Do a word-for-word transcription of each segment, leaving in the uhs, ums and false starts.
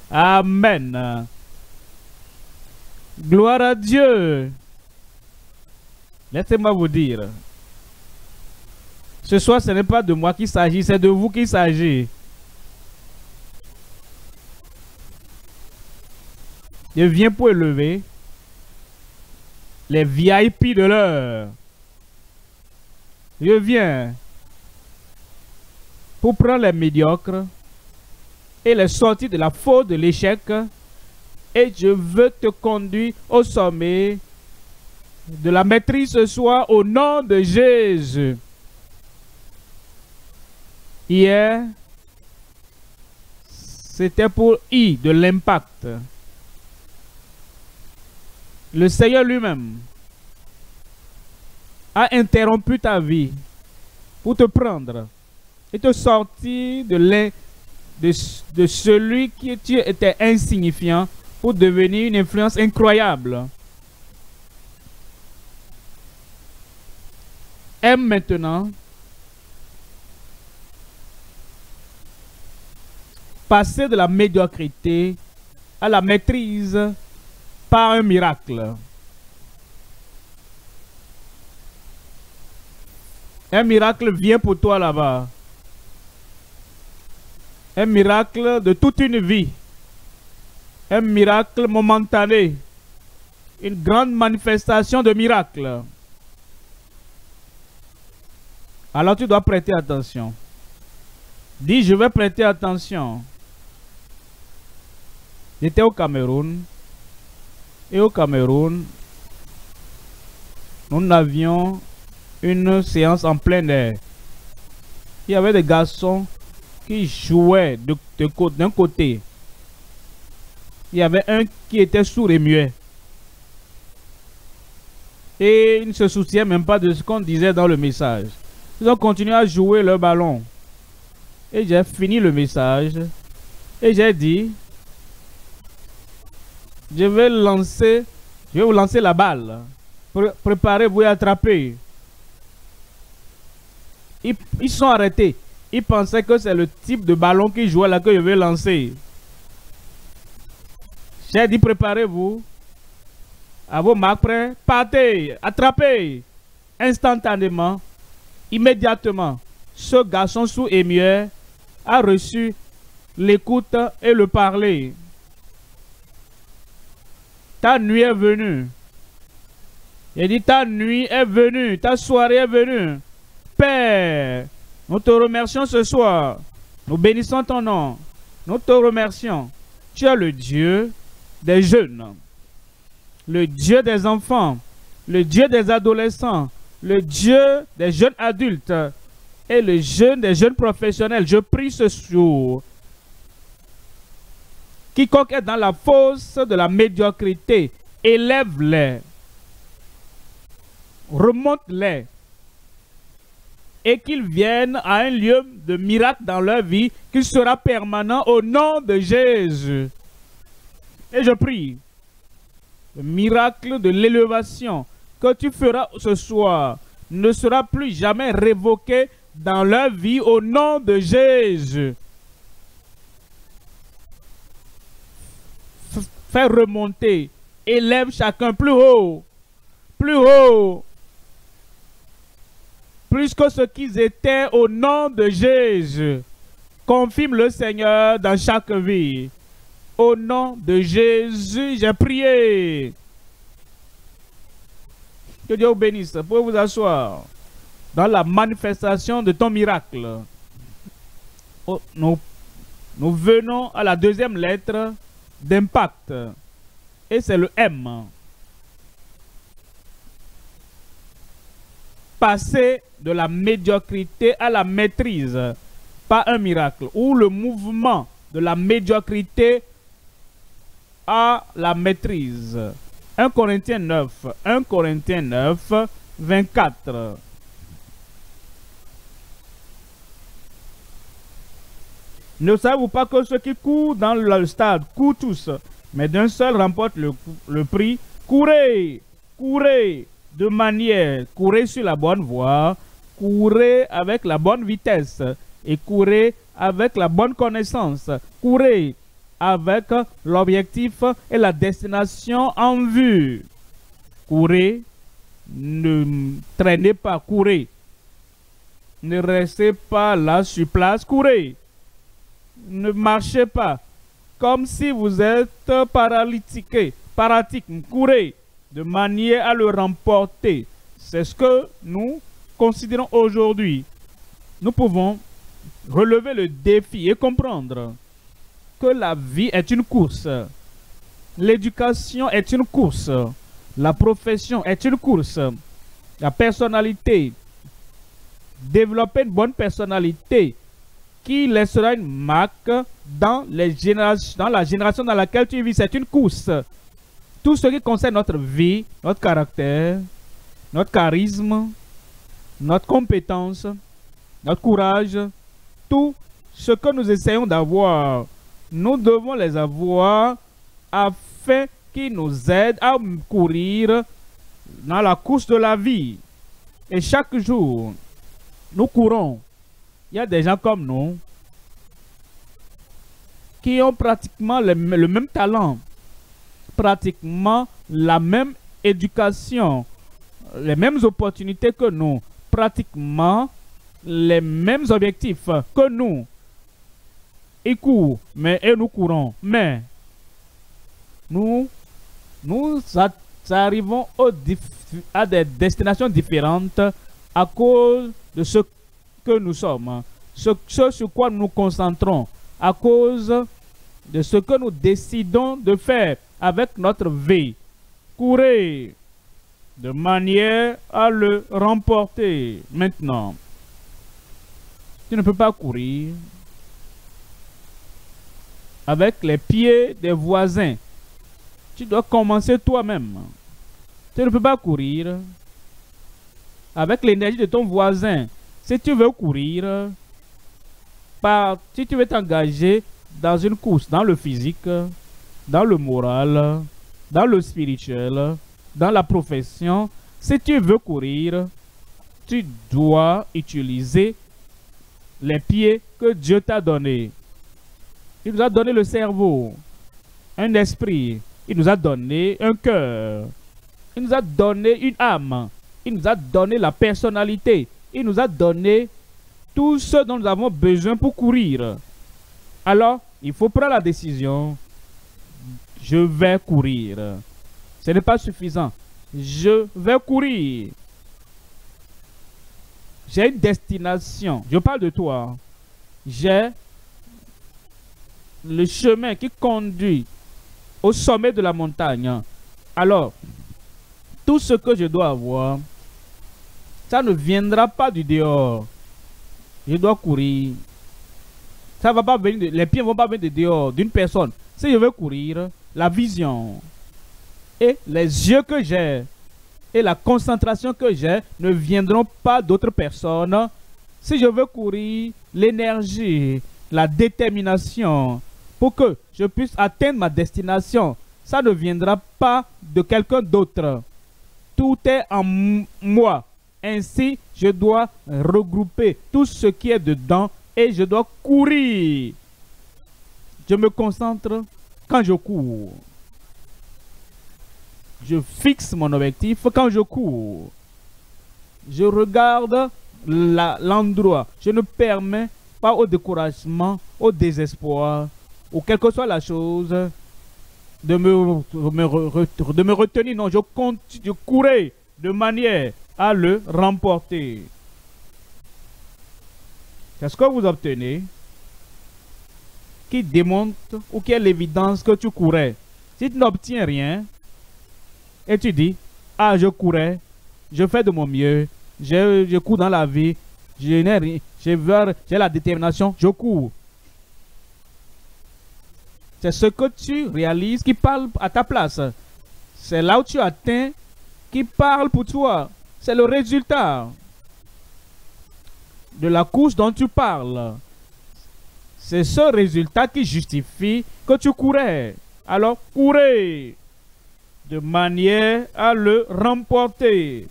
Amen. Gloire à Dieu. Laissez-moi vous dire, ce soir, ce n'est pas de moi qu'il s'agit, c'est de vous qu'il s'agit. Je viens pour élever les V I P de l'heure. Je viens pour prendre les médiocres et les sortir de la faute, de l'échec. Et je veux te conduire au sommet de la maîtrise ce soir au nom de Jésus. Hier, c'était pour I de l'impact. Le Seigneur lui-même a interrompu ta vie pour te prendre et te sortir de, de, de celui qui tu étais insignifiant pour devenir une influence incroyable. Aime maintenant passer de la médiocrité à la maîtrise par un miracle. Un miracle vient pour toi là-bas. Un miracle de toute une vie. Un miracle momentané. Une grande manifestation de miracle. Alors tu dois prêter attention. Dis, je vais prêter attention. J'étais au Cameroun. Et au Cameroun, nous avions une séance en plein air. Il y avait des garçons qui jouaient de, de, d'un côté. Il y avait un qui était sourd et muet. Et ils ne se souciaient même pas de ce qu'on disait dans le message. Ils ont continué à jouer leur ballon. Et j'ai fini le message. Et j'ai dit, je vais lancer, je vais vous lancer la balle. Pré Préparez-vous et attrapez. Ils, ils sont arrêtés. Ils pensaient que c'est le type de ballon qu'ils jouaient là que je vais lancer. J'ai dit, préparez-vous. À vos marques prêts, partez, attrapez. Instantanément, immédiatement, ce garçon sourd et muet a reçu l'écoute et le parler. Ta nuit est venue. Il dit, ta nuit est venue, ta soirée est venue. Père, nous te remercions ce soir. Nous bénissons ton nom. Nous te remercions. Tu es le Dieu des jeunes, le Dieu des enfants, le Dieu des adolescents, le Dieu des jeunes adultes et le Dieu des jeunes professionnels. Je prie ce jour. Quiconque est dans la fosse de la médiocrité, élève-les, remonte-les, et qu'ils viennent à un lieu de miracle dans leur vie qui sera permanent au nom de Jésus. Et je prie, le miracle de l'élévation que tu feras ce soir ne sera plus jamais révoqué dans leur vie au nom de Jésus. Fais remonter, élève chacun plus haut, plus haut, plus que ce qu'ils étaient au nom de Jésus. Confirme le Seigneur dans chaque vie. Au nom de Jésus, j'ai prié. Que Dieu vous bénisse. Vous pouvez vous asseoir dans la manifestation de ton miracle. Oh, nous, nous venons à la deuxième lettre d'impact. Et c'est le M. Passer de la médiocrité à la maîtrise par un miracle. Ou le mouvement de la médiocrité à la maîtrise. un Corinthiens neuf. un Corinthiens neuf, vingt-quatre. Ne savez-vous pas que ceux qui courent dans le stade courent tous, mais d'un seul remporte le, le prix? Courez, courez de manière, courez sur la bonne voie, courez avec la bonne vitesse et courez avec la bonne connaissance. Courez avec l'objectif et la destination en vue. Courez, ne traînez pas, courez. Ne restez pas là sur place, courez. Ne marchez pas comme si vous êtes paralytique, paralytique, courez de manière à le remporter. C'est ce que nous considérons aujourd'hui. Nous pouvons relever le défi et comprendre que la vie est une course. L'éducation est une course. La profession est une course. La personnalité, développer une bonne personnalité qui laissera une marque dans, les générations, dans la génération dans laquelle tu vis, c'est une course. Tout ce qui concerne notre vie, notre caractère, notre charisme, notre compétence, notre courage, tout ce que nous essayons d'avoir, nous devons les avoir afin qu'ils nous aident à courir dans la course de la vie. Et chaque jour, nous courons. Il y a des gens comme nous qui ont pratiquement le, le même talent, pratiquement la même éducation, les mêmes opportunités que nous, pratiquement les mêmes objectifs que nous. Ils courent, mais et nous courons. Mais nous, nous arrivons au, à des destinations différentes à cause de ce que nous sommes, ce, ce sur quoi nous nous concentrons, à cause de ce que nous décidons de faire avec notre vie. Courez de manière à le remporter. Maintenant, tu ne peux pas courir avec les pieds des voisins. Tu dois commencer toi-même. Tu ne peux pas courir avec l'énergie de ton voisin. Si tu veux courir, par, si tu veux t'engager dans une course, dans le physique, dans le moral, dans le spirituel, dans la profession, si tu veux courir, tu dois utiliser les pieds que Dieu t'a donnés. Il nous a donné le cerveau, un esprit. Il nous a donné un cœur. Il nous a donné une âme. Il nous a donné la personnalité. Il nous a donné tout ce dont nous avons besoin pour courir. Alors, il faut prendre la décision. Je vais courir. Ce n'est pas suffisant. Je vais courir. J'ai une destination. Je parle de toi. J'ai le chemin qui conduit au sommet de la montagne. Alors, tout ce que je dois avoir, ça ne viendra pas du dehors. Je dois courir. Ça va pas venir de, les pieds ne vont pas venir de dehors d'une personne. Si je veux courir, la vision et les yeux que j'ai et la concentration que j'ai ne viendront pas d'autres personnes. Si je veux courir, l'énergie, la détermination pour que je puisse atteindre ma destination, ça ne viendra pas de quelqu'un d'autre. Tout est en moi. Ainsi, je dois regrouper tout ce qui est dedans et je dois courir. Je me concentre quand je cours. Je fixe mon objectif quand je cours. Je regarde l'endroit. Je ne permets pas au découragement, au désespoir, ou quelle que soit la chose, de me, me, de me retenir. Non, je continue de courir de manière à le remporter. C'est ce que vous obtenez qui démontre ou qui est l'évidence que tu courais. Si tu n'obtiens rien et tu dis, ah, je courais, je fais de mon mieux, je, je cours dans la vie, je n'ai rien, j'ai la détermination, je cours. C'est ce que tu réalises qui parle à ta place. C'est là où tu atteins qui parle pour toi. C'est le résultat de la course dont tu parles. C'est ce résultat qui justifie que tu courais. Alors, courez de manière à le remporter.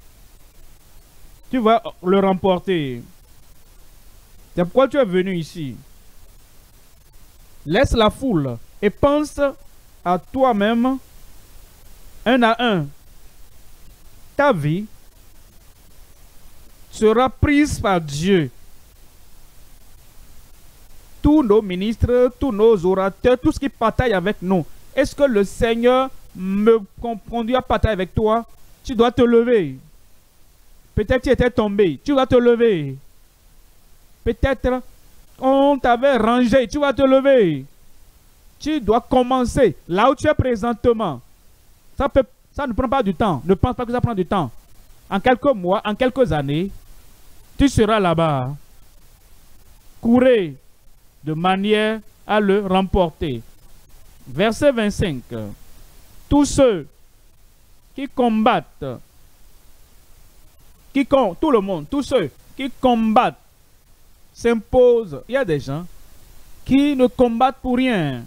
Tu vas le remporter. C'est pourquoi tu es venu ici. Laisse la foule et pense à toi-même un à un. Ta vie sera prise par Dieu. Tous nos ministres, tous nos orateurs, tout ce qui bataille avec nous. Est-ce que le Seigneur me conduit à batailler avec toi? Tu dois te lever. Peut-être tu étais tombé, tu vas te lever. Peut-être on t'avait rangé, tu vas te lever. Tu dois commencer là où tu es présentement. Ça, peut, ça ne prend pas du temps. Ne pense pas que ça prend du temps. En quelques mois, en quelques années, tu seras là-bas. Courez de manière à le remporter. Verset vingt-cinq. Tous ceux qui combattent, qui com tout le monde, tous ceux qui combattent s'imposent. Il y a des gens qui ne combattent pour rien.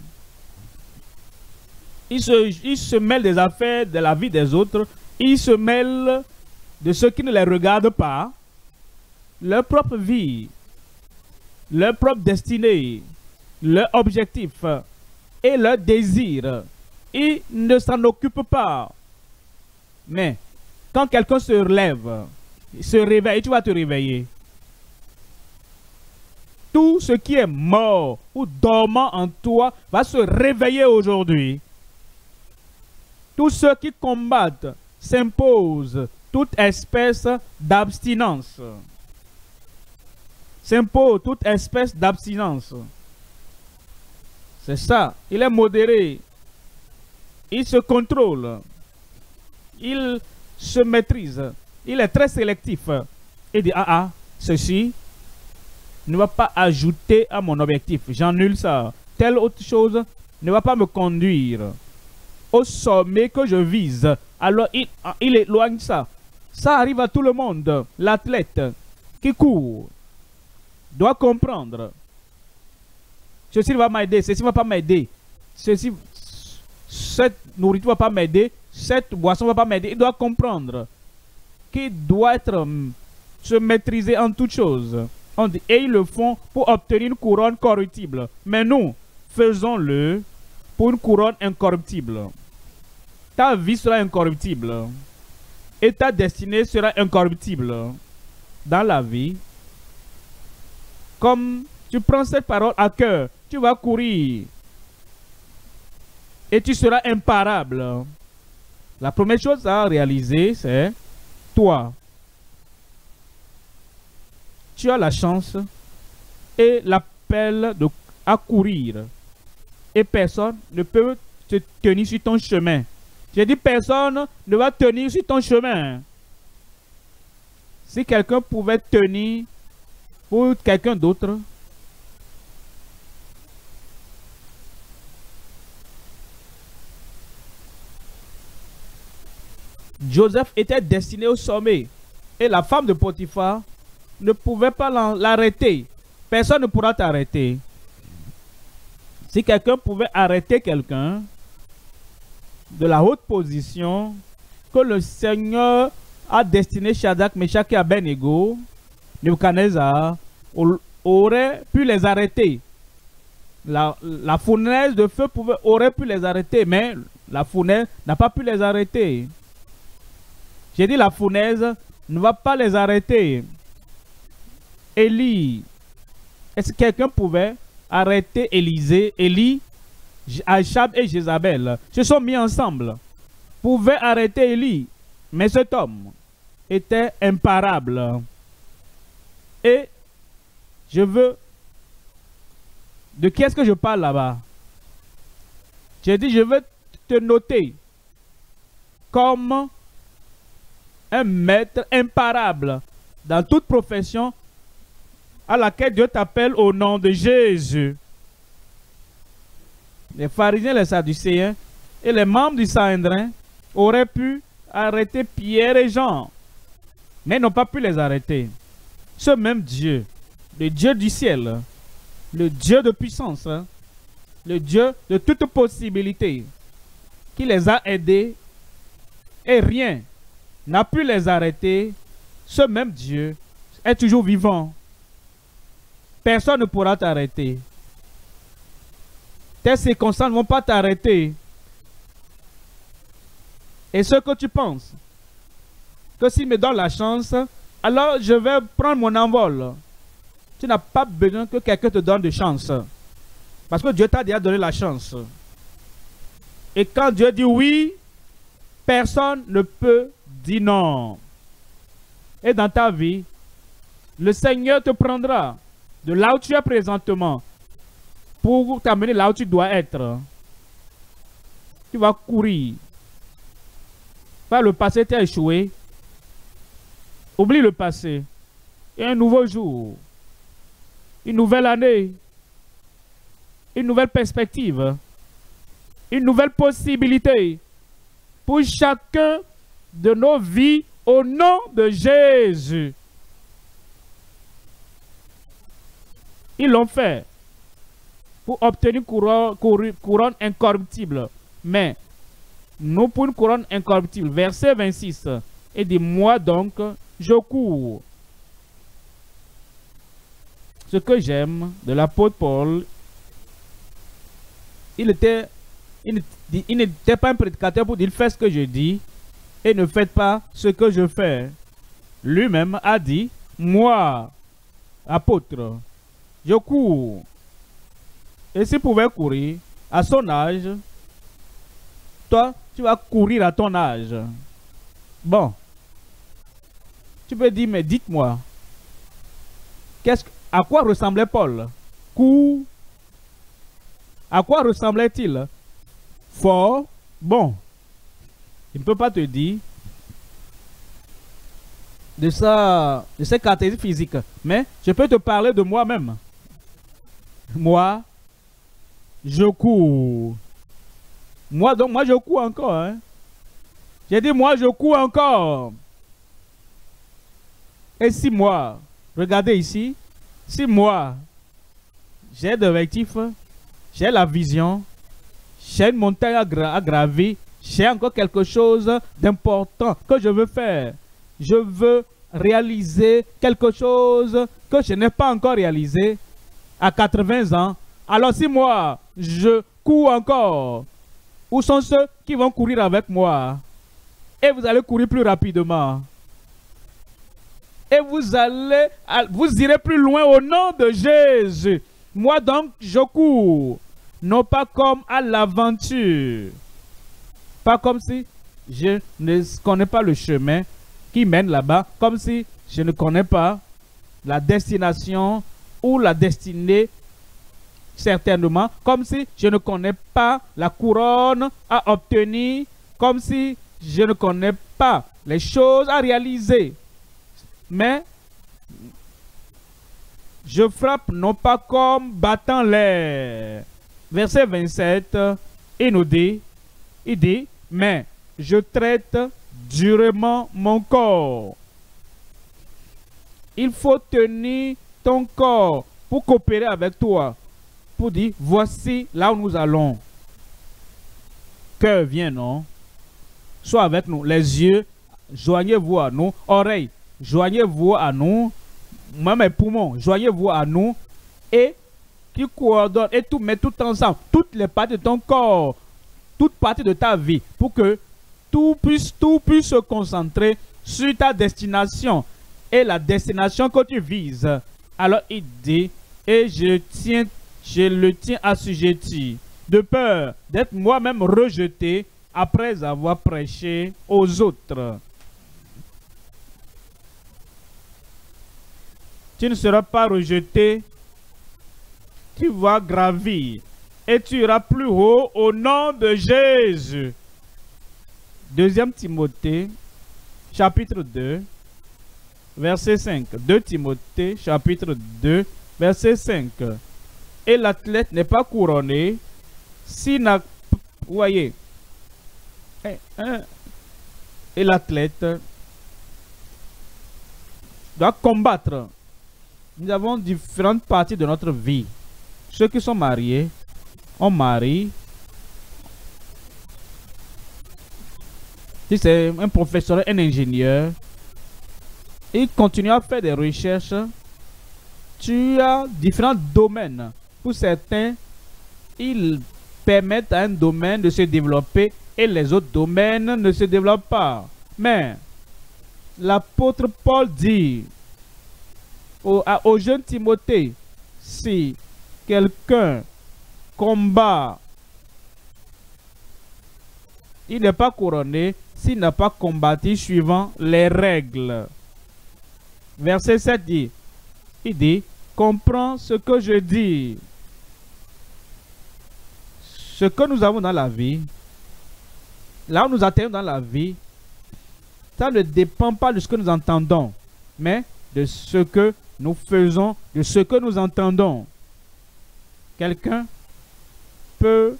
Ils se, ils se mêlent des affaires de la vie des autres. Ils se mêlent de ceux qui ne les regardent pas. Leur propre vie, leur propre destinée, leur objectif et leur désir. Ils ne s'en occupent pas. Mais quand quelqu'un se relève, se réveille, tu vas te réveiller. Tout ce qui est mort ou dormant en toi va se réveiller aujourd'hui. Tous ceux qui combattent s'imposent toute espèce d'abstinence. S'impose toute espèce d'abstinence. C'est ça. Il est modéré. Il se contrôle. Il se maîtrise. Il est très sélectif. Il dit, ah ah, ceci ne va pas ajouter à mon objectif. J'annule ça. Telle autre chose ne va pas me conduire au sommet que je vise. Alors il, il éloigne ça. Ça arrive à tout le monde. L'athlète qui court doit comprendre. Ceci va m'aider, ceci ne va pas m'aider. Ceci, cette nourriture ne va pas m'aider, cette boisson ne va pas m'aider. Il doit comprendre qu'il doit être, se maîtriser en toutes choses. On dit, et ils le font pour obtenir une couronne corruptible. Mais nous, faisons-le pour une couronne incorruptible. Ta vie sera incorruptible. Et ta destinée sera incorruptible. Dans la vie, comme tu prends cette parole à cœur, tu vas courir. Et tu seras imparable. La première chose à réaliser, c'est toi. Tu as la chance et l'appel de, à courir. Et personne ne peut te tenir sur ton chemin. J'ai dit personne ne va tenir sur ton chemin. Si quelqu'un pouvait tenir pour quelqu'un d'autre, Joseph était destiné au sommet. Et la femme de Potiphar ne pouvait pas l'arrêter. Personne ne pourra t'arrêter. Si quelqu'un pouvait arrêter quelqu'un de la haute position que le Seigneur a destiné Shadrach, Meshach et Abednego, Nebuchadnezzar aurait pu les arrêter. La, la fournaise de feu pouvait, aurait pu les arrêter, mais la fournaise n'a pas pu les arrêter. J'ai dit la fournaise ne va pas les arrêter. Élie, est-ce que quelqu'un pouvait arrêter Élisée, Élie, Achab et Jézabel? Se sont mis ensemble. Pouvait arrêter Élie, mais cet homme était imparable. Et je veux... De qui est-ce que je parle là-bas? J'ai dit, je veux te noter comme un maître imparable dans toute profession à laquelle Dieu t'appelle au nom de Jésus. Les pharisiens, les sadducéens et les membres du Sanhédrin auraient pu arrêter Pierre et Jean, mais n'ont pas pu les arrêter. Ce même Dieu, le Dieu du ciel, le Dieu de puissance, hein, le Dieu de toute possibilité, qui les a aidés et rien n'a pu les arrêter, ce même Dieu est toujours vivant. Personne ne pourra t'arrêter. tes circonstances ne vont pas t'arrêter. Et ce que tu penses, que s'il me donne la chance, alors je vais prendre mon envol. Tu n'as pas besoin que quelqu'un te donne de chance. Parce que Dieu t'a déjà donné la chance. Et quand Dieu dit oui, personne ne peut dire non. Et dans ta vie, le Seigneur te prendra de là où tu es présentement pour t'amener là où tu dois être. Tu vas courir. Par le passé, tu as échoué. Oublie le passé. Et un nouveau jour. Une nouvelle année. Une nouvelle perspective. Une nouvelle possibilité. Pour chacun de nos vies au nom de Jésus. Ils l'ont fait pour obtenir une couronne, couronne incorruptible. Mais nous pour une couronne incorruptible. Verset vingt-six. Et dit, moi donc, je cours. Ce que j'aime de l'apôtre Paul, il était, il, il n'était pas un prédicateur pour dire, faites ce que je dis et ne faites pas ce que je fais. Lui-même a dit, moi, apôtre, je cours. Et s'il pouvait courir à son âge, toi, tu vas courir à ton âge. Bon. Tu peux dire, mais dites-moi, qu'est-ce, à quoi ressemblait Paul? Court. À quoi ressemblait-il? Fort. Bon. Il ne peut pas te dire de, sa, de ses caractéristiques physiques. Mais je peux te parler de moi-même. Moi, je cours. Moi, donc, moi, je cours encore. Hein? J'ai dit, moi, je cours encore. Et si moi, regardez ici, si moi, j'ai des objectifs, j'ai la vision, j'ai une montagne à, gra à gravir, j'ai encore quelque chose d'important que je veux faire. Je veux réaliser quelque chose que je n'ai pas encore réalisé à quatre-vingts ans. Alors si moi, je cours encore, où sont ceux qui vont courir avec moi? Et vous allez courir plus rapidement. Et vous allez, vous irez plus loin au nom de Jésus. Moi donc, je cours. Non pas comme à l'aventure. Pas comme si je ne connais pas le chemin qui mène là-bas. Comme si je ne connais pas la destination ou la destinée, certainement. Comme si je ne connais pas la couronne à obtenir. Comme si je ne connais pas les choses à réaliser. Mais je frappe non pas comme battant l'air. Verset vingt-sept, il nous dit, il dit, mais je traite durement mon corps. Il faut tenir ton corps pour coopérer avec toi. Pour dire, voici là où nous allons. Cœur, viens, non? Sois avec nous. Les yeux, joignez-vous à nous. Oreilles, joignez-vous à nous. Moi, mes poumons, joignez-vous à nous. Et qui coordonne et tout, met tout ensemble. Toutes les parties de ton corps. Toutes parties de ta vie. Pour que tout puisse, tout puisse se concentrer sur ta destination. Et la destination que tu vises. Alors il dit, et je tiens, je le tiens assujetti. De peur d'être moi-même rejeté après avoir prêché aux autres. Tu ne seras pas rejeté, tu vas gravir et tu iras plus haut au nom de Jésus. Deuxième Timothée, chapitre deux, verset cinq. deux Timothée, chapitre deux, verset cinq. Et l'athlète n'est pas couronné s'il n'a... Vous voyez, et l'athlète doit combattre. Nous avons différentes parties de notre vie. Ceux qui sont mariés, on marie. Si c'est un professeur, un ingénieur, il continue à faire des recherches. Tu as différents domaines. Pour certains, ils permettent à un domaine de se développer et les autres domaines ne se développent pas. Mais l'apôtre Paul dit au, à, au jeune Timothée, si quelqu'un combat, il n'est pas couronné s'il n'a pas combattu suivant les règles. Verset sept dit, il dit, comprends ce que je dis. Ce que nous avons dans la vie, là où nous atteignons dans la vie, ça ne dépend pas de ce que nous entendons, mais de ce que nous faisons, de ce que nous entendons. Quelqu'un peut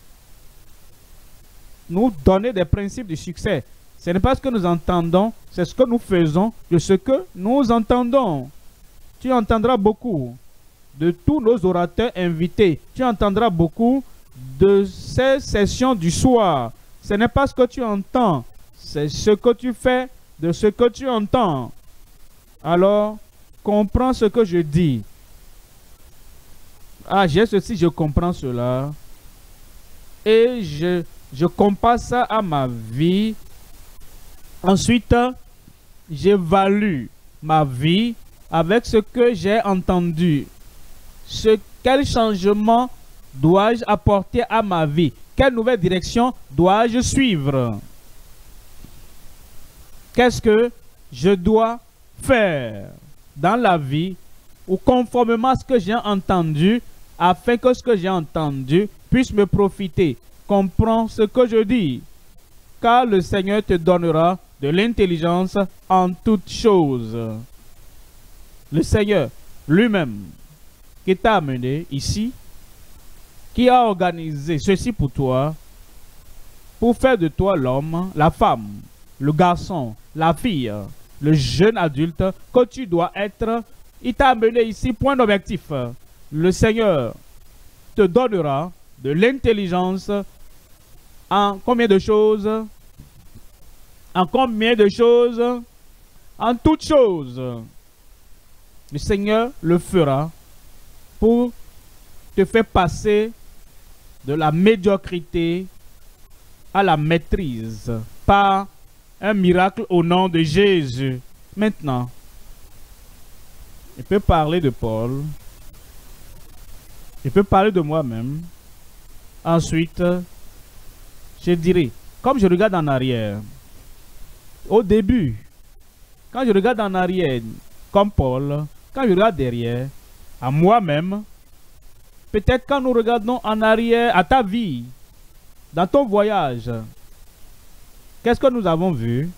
nous donner des principes de succès. Ce n'est pas ce que nous entendons, c'est ce que nous faisons de ce que nous entendons. Tu entendras beaucoup de tous nos orateurs invités. Tu entendras beaucoup de ces sessions du soir. Ce n'est pas ce que tu entends, c'est ce que tu fais de ce que tu entends. Alors, comprends ce que je dis. Ah, j'ai ceci, je comprends cela. Et je, je compare ça à ma vie. Ensuite, j'évalue ma vie avec ce que j'ai entendu. Ce, quel changement dois-je apporter à ma vie? Quelle nouvelle direction dois-je suivre? Qu'est-ce que je dois faire dans la vie ou conformément à ce que j'ai entendu afin que ce que j'ai entendu puisse me profiter? Comprends ce que je dis, car le Seigneur te donnera de l'intelligence en toutes choses. Le Seigneur lui-même qui t'a amené ici, qui a organisé ceci pour toi, pour faire de toi l'homme, la femme, le garçon, la fille, le jeune adulte que tu dois être. Il t'a amené ici, point d'objectif. Le Seigneur te donnera de l'intelligence en combien de choses? En combien de choses? En toutes choses. Le Seigneur le fera pour te faire passer de la médiocrité à la maîtrise par un miracle au nom de Jésus. Maintenant, je peux parler de Paul. Je peux parler de moi-même. Ensuite, je dirais, comme je regarde en arrière, au début, quand je regarde en arrière, comme Paul, quand je regarde derrière, à moi-même, peut-être quand nous regardons en arrière à ta vie, dans ton voyage, qu'est-ce que nous avons vu?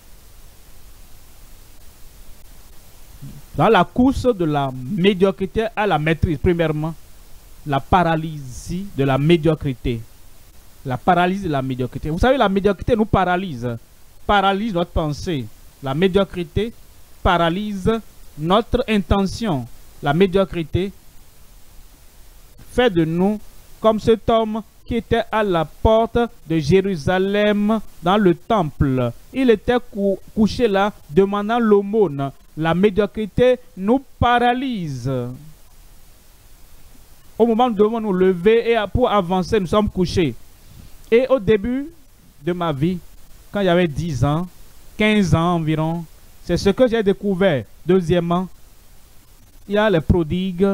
Dans la course de la médiocrité à la maîtrise, premièrement, la paralysie de la médiocrité. La paralysie de la médiocrité. Vous savez, la médiocrité nous paralyse. Paralyse notre pensée. La médiocrité paralyse notre intention. La médiocrité fait de nous comme cet homme qui était à la porte de Jérusalem dans le temple. Il était cou couché là, demandant l'aumône. La médiocrité nous paralyse. Au moment où nous devons nous lever et pour avancer, nous sommes couchés. Et au début de ma vie, quand j'avais dix ans, quinze ans environ, c'est ce que j'ai découvert. Deuxièmement, il y a les prodigues,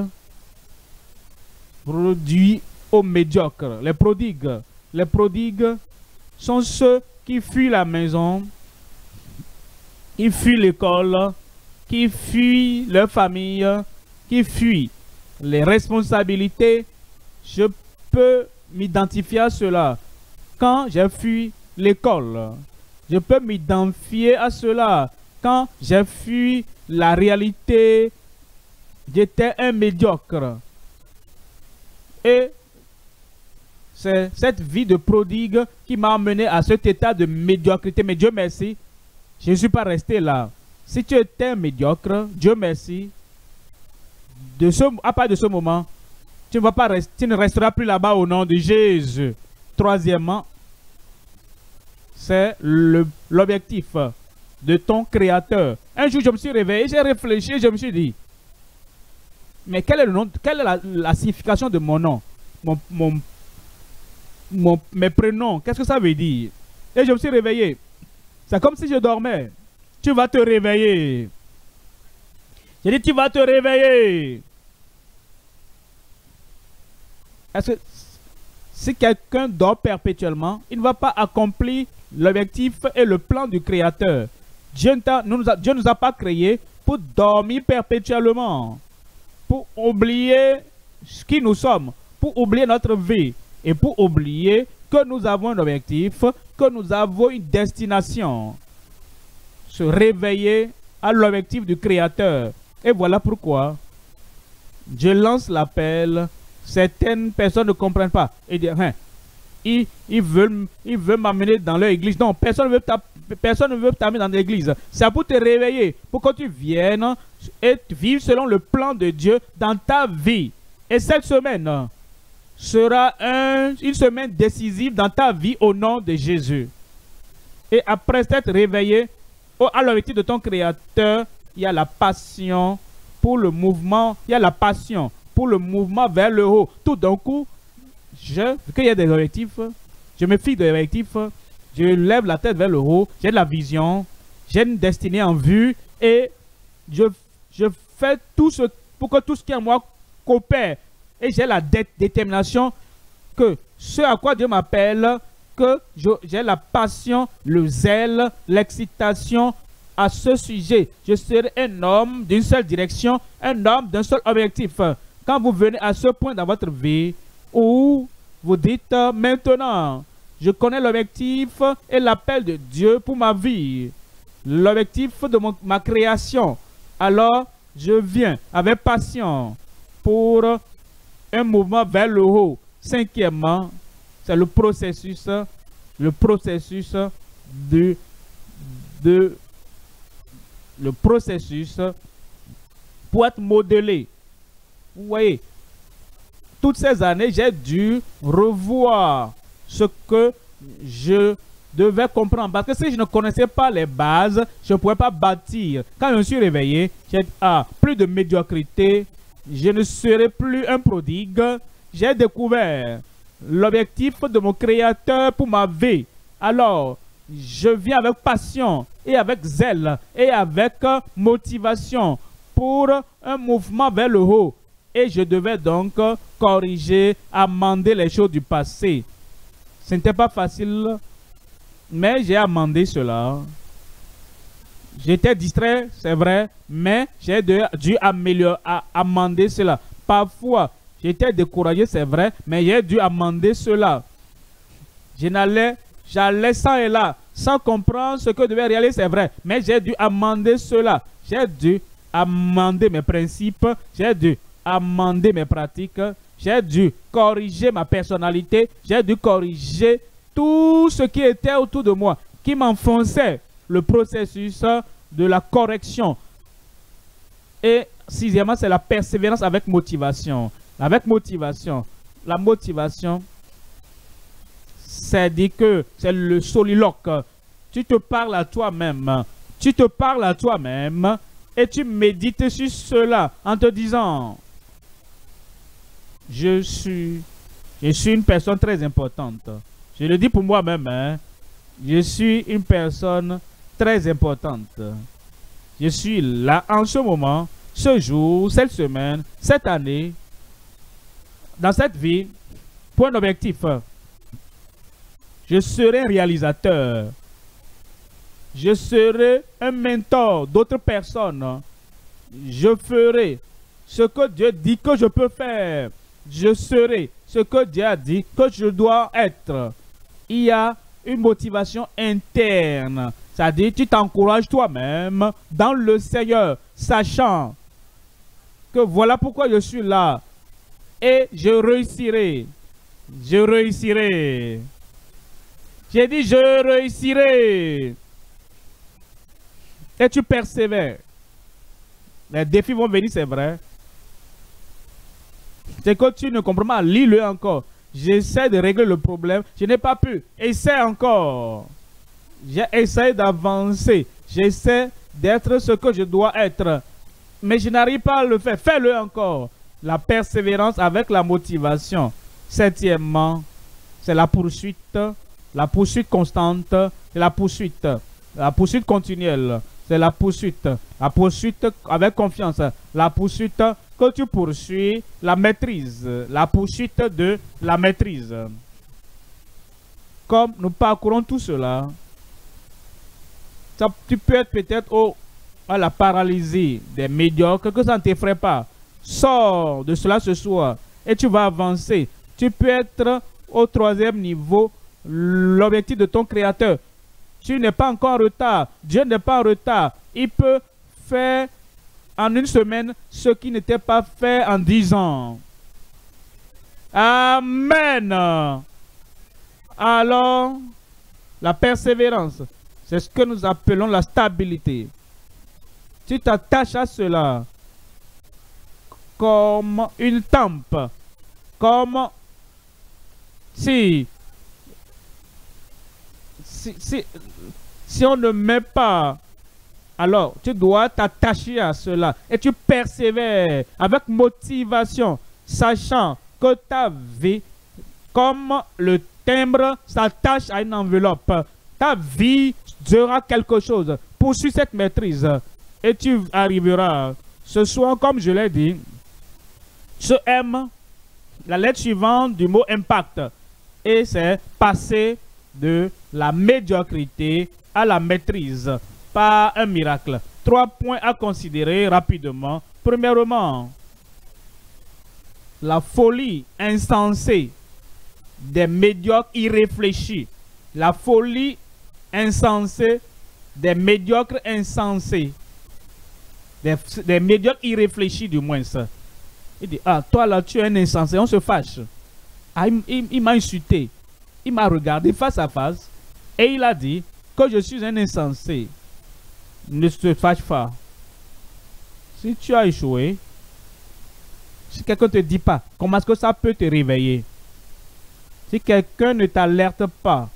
produits aux médiocres. Les prodigues, les prodigues sont ceux qui fuient la maison, qui fuient l'école, qui fuient leur famille, qui fuient les responsabilités. Je peux m'identifier à cela. Quand j'ai fui l'école, je peux m'identifier à cela. Quand j'ai fui la réalité, j'étais un médiocre. Et c'est cette vie de prodigue qui m'a amené à cet état de médiocrité. Mais Dieu merci, je ne suis pas resté là. Si tu étais un médiocre, Dieu merci, de ce, à partir de ce moment, tu ne, vas pas rester, tu ne resteras plus là-bas au nom de Jésus. Troisièmement, c'est l'objectif de ton Créateur. Un jour, je me suis réveillé, j'ai réfléchi, je me suis dit, mais quel est le nom, quelle est la, la signification de mon nom? Mon, mon mon, mes prénoms. Qu'est-ce que ça veut dire? Et je me suis réveillé. C'est comme si je dormais. Tu vas te réveiller. J'ai dit, tu vas te réveiller. Est-ce que si quelqu'un dort perpétuellement, il ne va pas accomplir l'objectif et le plan du Créateur. Dieu ne nous, nous a pas créés pour dormir perpétuellement, pour oublier ce qui nous sommes, pour oublier notre vie et pour oublier que nous avons un objectif, que nous avons une destination. Se réveiller à l'objectif du Créateur. Et voilà pourquoi je lance l'appel. Certaines personnes ne comprennent pas. Et disent, hein, ils, ils veulent, ils veulent m'amener dans leur église. Non, personne ne veut personne ne veut t'amener dans l'église. C'est pour te réveiller, pour que tu viennes et vivre selon le plan de Dieu dans ta vie. Et cette semaine sera un, une semaine décisive dans ta vie au nom de Jésus. Et après s'être réveillé à l'objectif de ton Créateur, il y a la passion pour le mouvement, il y a la passion pour le mouvement vers le haut. Tout d'un coup, je, qu'il y a des objectifs, je me fie des objectifs, je lève la tête vers le haut, j'ai de la vision, j'ai une destinée en vue et je, je fais tout ce, pour que tout ce qui est en moi coopère. Et j'ai la dé détermination que ce à quoi Dieu m'appelle, que j'ai la passion, le zèle, l'excitation à ce sujet. Je serai un homme d'une seule direction, un homme d'un seul objectif. Quand vous venez à ce point dans votre vie où vous dites maintenant, je connais l'objectif et l'appel de Dieu pour ma vie, l'objectif de mon, ma création, alors je viens avec passion pour un mouvement vers le haut. Cinquièmement, c'est le processus, le processus de, de le processus pour être modelé. Vous voyez, toutes ces années, j'ai dû revoir ce que je devais comprendre. Parce que si je ne connaissais pas les bases, je ne pouvais pas bâtir. Quand je me suis réveillé, j'ai dit, ah, plus de médiocrité, je ne serai plus un prodigue. J'ai découvert l'objectif de mon Créateur pour ma vie. Alors, je viens avec passion et avec zèle et avec motivation pour un mouvement vers le haut. Et je devais donc corriger, amender les choses du passé. Ce n'était pas facile, mais j'ai amendé cela. J'étais distrait, c'est vrai, mais j'ai dû améliorer, amender cela. Parfois, j'étais découragé, c'est vrai, mais j'ai dû amender cela. Je n'allais, j'allais ça et là, sans comprendre ce que je devais réaliser, c'est vrai, mais j'ai dû amender cela. J'ai dû amender mes principes, j'ai dû amender mes pratiques, j'ai dû corriger ma personnalité, j'ai dû corriger tout ce qui était autour de moi, qui m'enfonçait. Le processus de la correction. Et sixièmement, c'est la persévérance avec motivation. Avec motivation. La motivation, c'est dit que c'est le soliloque. Tu te parles à toi-même. Tu te parles à toi-même et tu médites sur cela en te disant, je suis, je suis une personne très importante. Je le dis pour moi-même, hein. Je suis une personne très importante. Je suis là en ce moment, ce jour, cette semaine, cette année, dans cette vie, pour un objectif. Je serai un réalisateur. Je serai un mentor d'autres personnes. Je ferai ce que Dieu dit que je peux faire. Je serai ce que Dieu a dit que je dois être. Il y a une motivation interne. C'est-à-dire, tu t'encourages toi-même dans le Seigneur, sachant que voilà pourquoi je suis là. Et je réussirai. Je réussirai. J'ai dit, je réussirai. Et tu persévères. Les défis vont venir, c'est vrai. C'est que tu ne comprends pas. Lis-le encore. J'essaie de régler le problème. Je n'ai pas pu. Essaie encore. J'ai essayé d'avancer. J'essaie d'être ce que je dois être. Mais je n'arrive pas à le faire. Fais-le encore. La persévérance avec la motivation. Septièmement, c'est la poursuite, la poursuite constante, c'est la poursuite, la poursuite continuelle, c'est la poursuite, la poursuite avec confiance, la poursuite que tu poursuis, la maîtrise, la poursuite de la maîtrise. Comme nous parcourons tout cela, ça, tu peux être peut-être au, à la paralysie des médiocres, que ça ne t'effraie pas. Sors de cela ce soir et tu vas avancer. Tu peux être au troisième niveau, l'objectif de ton Créateur. Tu n'es pas encore en retard. Dieu n'est pas en retard. Il peut faire en une semaine ce qui n'était pas fait en dix ans. Amen. Alors, la persévérance, c'est ce que nous appelons la stabilité. Tu t'attaches à cela comme une tempe, comme si, si, si, si on ne met pas, alors tu dois t'attacher à cela et tu persévères avec motivation, sachant que ta vie, comme le timbre s'attache à une enveloppe, ta vie sera quelque chose. Poursuis cette maîtrise et tu arriveras. Ce soir, comme je l'ai dit, ce M, la lettre suivante du mot impact, et c'est passer de la médiocrité à la maîtrise par un miracle. Trois points à considérer rapidement. Premièrement, la folie insensée des médiocres irréfléchis. La folie insensée des médiocres insensés. Des, des médiocres irréfléchis du moins. Ça. Il dit, ah, toi là, tu es un insensé, on se fâche. Ah, il il, il m'a insulté. Il m'a regardé face à face et il a dit que je suis un insensé. Ne te fâche pas. Si tu as échoué, si quelqu'un ne te dit pas, comment est-ce que ça peut te réveiller? Si quelqu'un ne t'alerte pas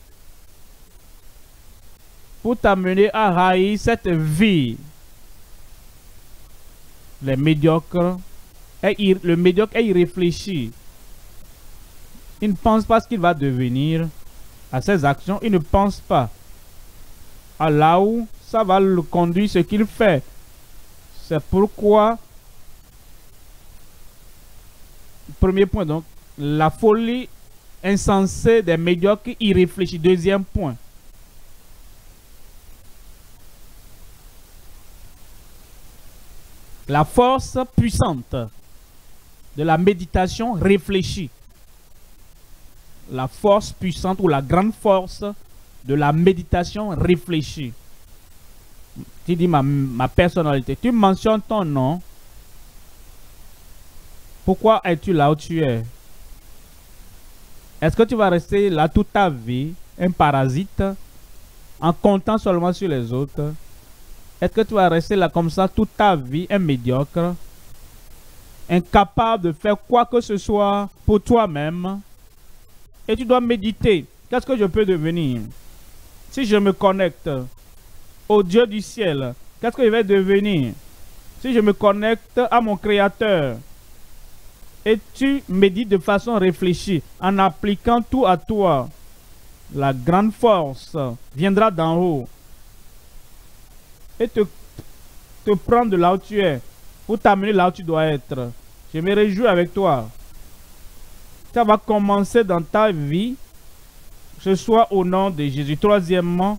pour t'amener à haïr cette vie, les médiocres, le médiocre est irréfléchi. Il ne pense pas ce qu'il va devenir à ses actions. Il ne pense pas à là où ça va le conduire, ce qu'il fait. C'est pourquoi, premier point donc, la folie insensée des médiocres irréfléchis. Deuxième point. La force puissante de la méditation réfléchie. La force puissante ou la grande force de la méditation réfléchie. Tu dis ma, ma personnalité. Tu mentionnes ton nom. Pourquoi es-tu là où tu es? Est-ce que tu vas rester là toute ta vie, un parasite, en comptant seulement sur les autres? Est-ce que tu vas rester là comme ça toute ta vie, un médiocre, incapable de faire quoi que ce soit pour toi-même? Et tu dois méditer. Qu'est-ce que je peux devenir? Si je me connecte au Dieu du ciel, qu'est-ce que je vais devenir? Si je me connecte à mon Créateur, et tu médites de façon réfléchie, en appliquant tout à toi, la grande force viendra d'en haut et te, te prendre de là où tu es pour t'amener là où tu dois être. Je me réjouis avec toi. Ça va commencer dans ta vie, ce soit au nom de Jésus. Troisièmement,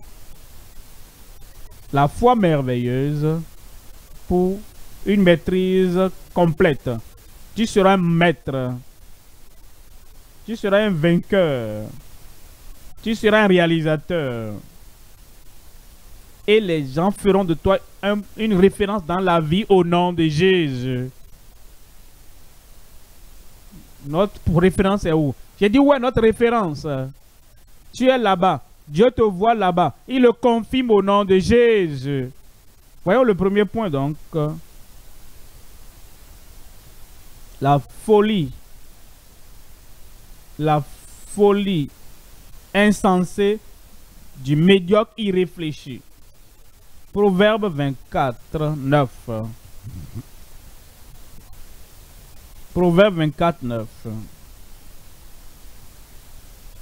la foi merveilleuse pour une maîtrise complète. Tu seras un maître. Tu seras un vainqueur. Tu seras un réalisateur. Et les gens feront de toi un, une référence dans la vie au nom de Jésus. Notre référence est où? J'ai dit, où est notre référence? Tu es là-bas. Dieu te voit là-bas. Il le confirme au nom de Jésus. Voyons le premier point donc. La folie. La folie insensée du médiocre irréfléchi. Proverbe vingt-quatre, neuf. Proverbe vingt-quatre, neuf.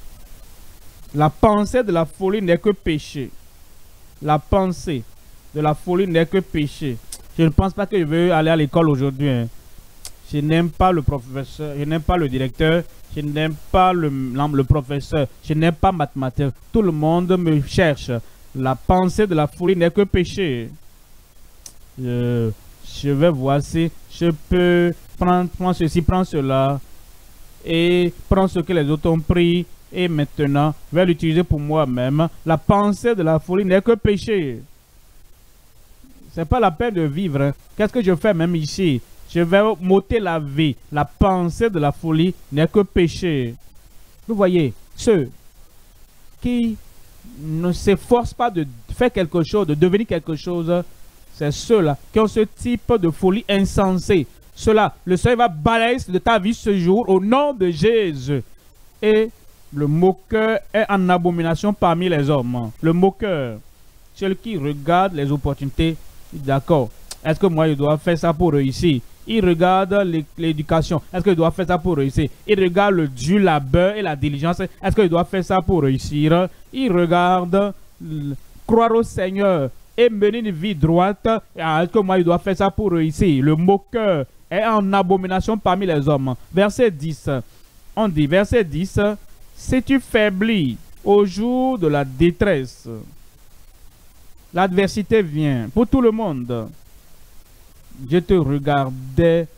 La pensée de la folie n'est que péché. La pensée de la folie n'est que péché. Je ne pense pas que je veux aller à l'école aujourd'hui. Hein. Je n'aime pas le professeur, je n'aime pas le directeur, je n'aime pas le, le professeur, je n'aime pas mathématiques. Tout le monde me cherche. La pensée de la folie n'est que péché. Je, je vais voir si je peux prendre, prendre ceci, prendre cela et prendre ce que les autres ont pris et maintenant je vais l'utiliser pour moi-même. La pensée de la folie n'est que péché. C'est pas la peine de vivre. Qu'est-ce que je fais même ici? Je vais m'ôter la vie. La pensée de la folie n'est que péché. Vous voyez, ceux qui ne s'efforcent pas de faire quelque chose, de devenir quelque chose, c'est ceux-là qui ont ce type de folie insensée. Ceux-là, le Seigneur va balayer de ta vie ce jour au nom de Jésus. Et le moqueur est en abomination parmi les hommes. Le moqueur, celui qui regarde les opportunités, d'accord. Est-ce que moi je dois faire ça pour réussir? Il regarde l'éducation. Est-ce que je dois faire ça pour réussir? Il regarde le dur labeur et la diligence. Est-ce que je dois faire ça pour réussir? Il regarde croire au Seigneur et mener une vie droite. Est-ce que moi je dois faire ça pour réussir? Le moqueur est en abomination parmi les hommes. Verset dix. On dit, verset dix, si tu faiblis au jour de la détresse, l'adversité vient pour tout le monde. Je te regardais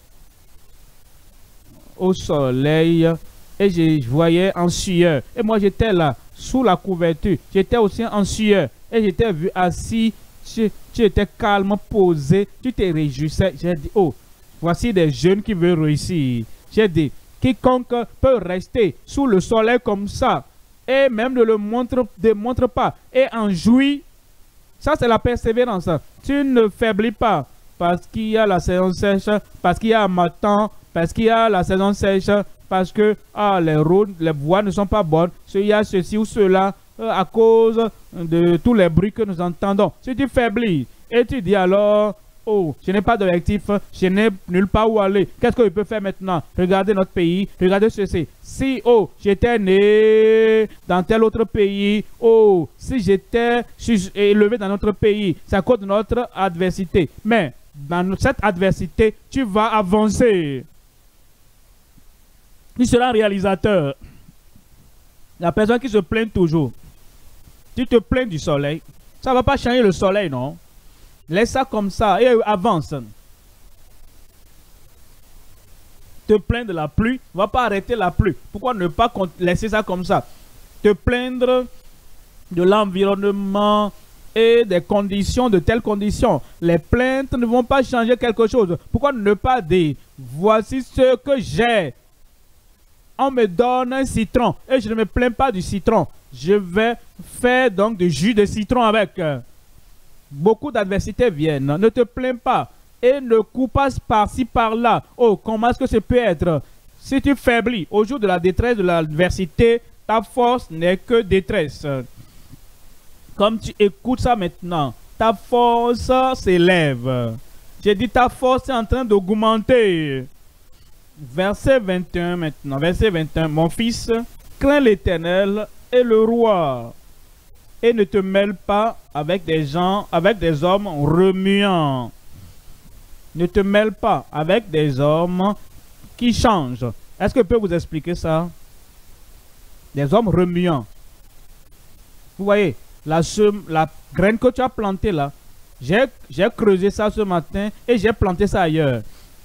au soleil et je voyais en sueur. Et moi, j'étais là, sous la couverture. J'étais aussi en sueur. Et j'étais vu assis. Tu, tu étais calme, posé. Tu te réjouissais. J'ai dit, oh, voici des jeunes qui veulent réussir. J'ai dit, quiconque peut rester sous le soleil comme ça et même ne le montre, ne montre pas et en jouit. Ça, c'est la persévérance. Tu ne faiblis pas. Parce qu'il y a la saison sèche, parce qu'il y a un matin, parce qu'il y a la saison sèche, parce que ah, les routes, les voies ne sont pas bonnes, il y a ceci ou cela, euh, à cause de tous les bruits que nous entendons. Si tu faiblis et tu dis alors, oh, je n'ai pas d'objectif, je n'ai nulle part où aller, qu'est-ce que je peux faire maintenant? Regardez notre pays, regardez ceci. Si, oh, j'étais né dans tel autre pays, oh, si j'étais élevé dans notre pays, c'est à cause de notre adversité. Mais, dans cette adversité, tu vas avancer. Tu seras réalisateur. La personne qui se plaint toujours. Tu te plains du soleil. Ça ne va pas changer le soleil, non? Laisse ça comme ça et avance. Te plaindre de la pluie, ne va pas arrêter la pluie. Pourquoi ne pas laisser ça comme ça? Te plaindre de l'environnement et des conditions, de telles conditions. Les plaintes ne vont pas changer quelque chose. Pourquoi ne pas dire, voici ce que j'ai. On me donne un citron et je ne me plains pas du citron. Je vais faire donc du jus de citron avec. Beaucoup d'adversités viennent. Ne te plains pas et ne cours pas par-ci, par-là. Oh, comment est-ce que ça peut être? Si tu faiblis au jour de la détresse, de l'adversité, ta force n'est que détresse. Comme tu écoutes ça maintenant, ta force s'élève. J'ai dit ta force est en train d'augmenter. Verset vingt et un maintenant. Verset vingt et un. Mon fils, crains l'Éternel et le roi. Et ne te mêle pas avec des gens, avec des hommes remuants. Ne te mêle pas avec des hommes qui changent. Est-ce que je peux vous expliquer ça? Des hommes remuants. Vous voyez, la, la graine que tu as plantée là, j'ai creusé ça ce matin et j'ai planté ça ailleurs.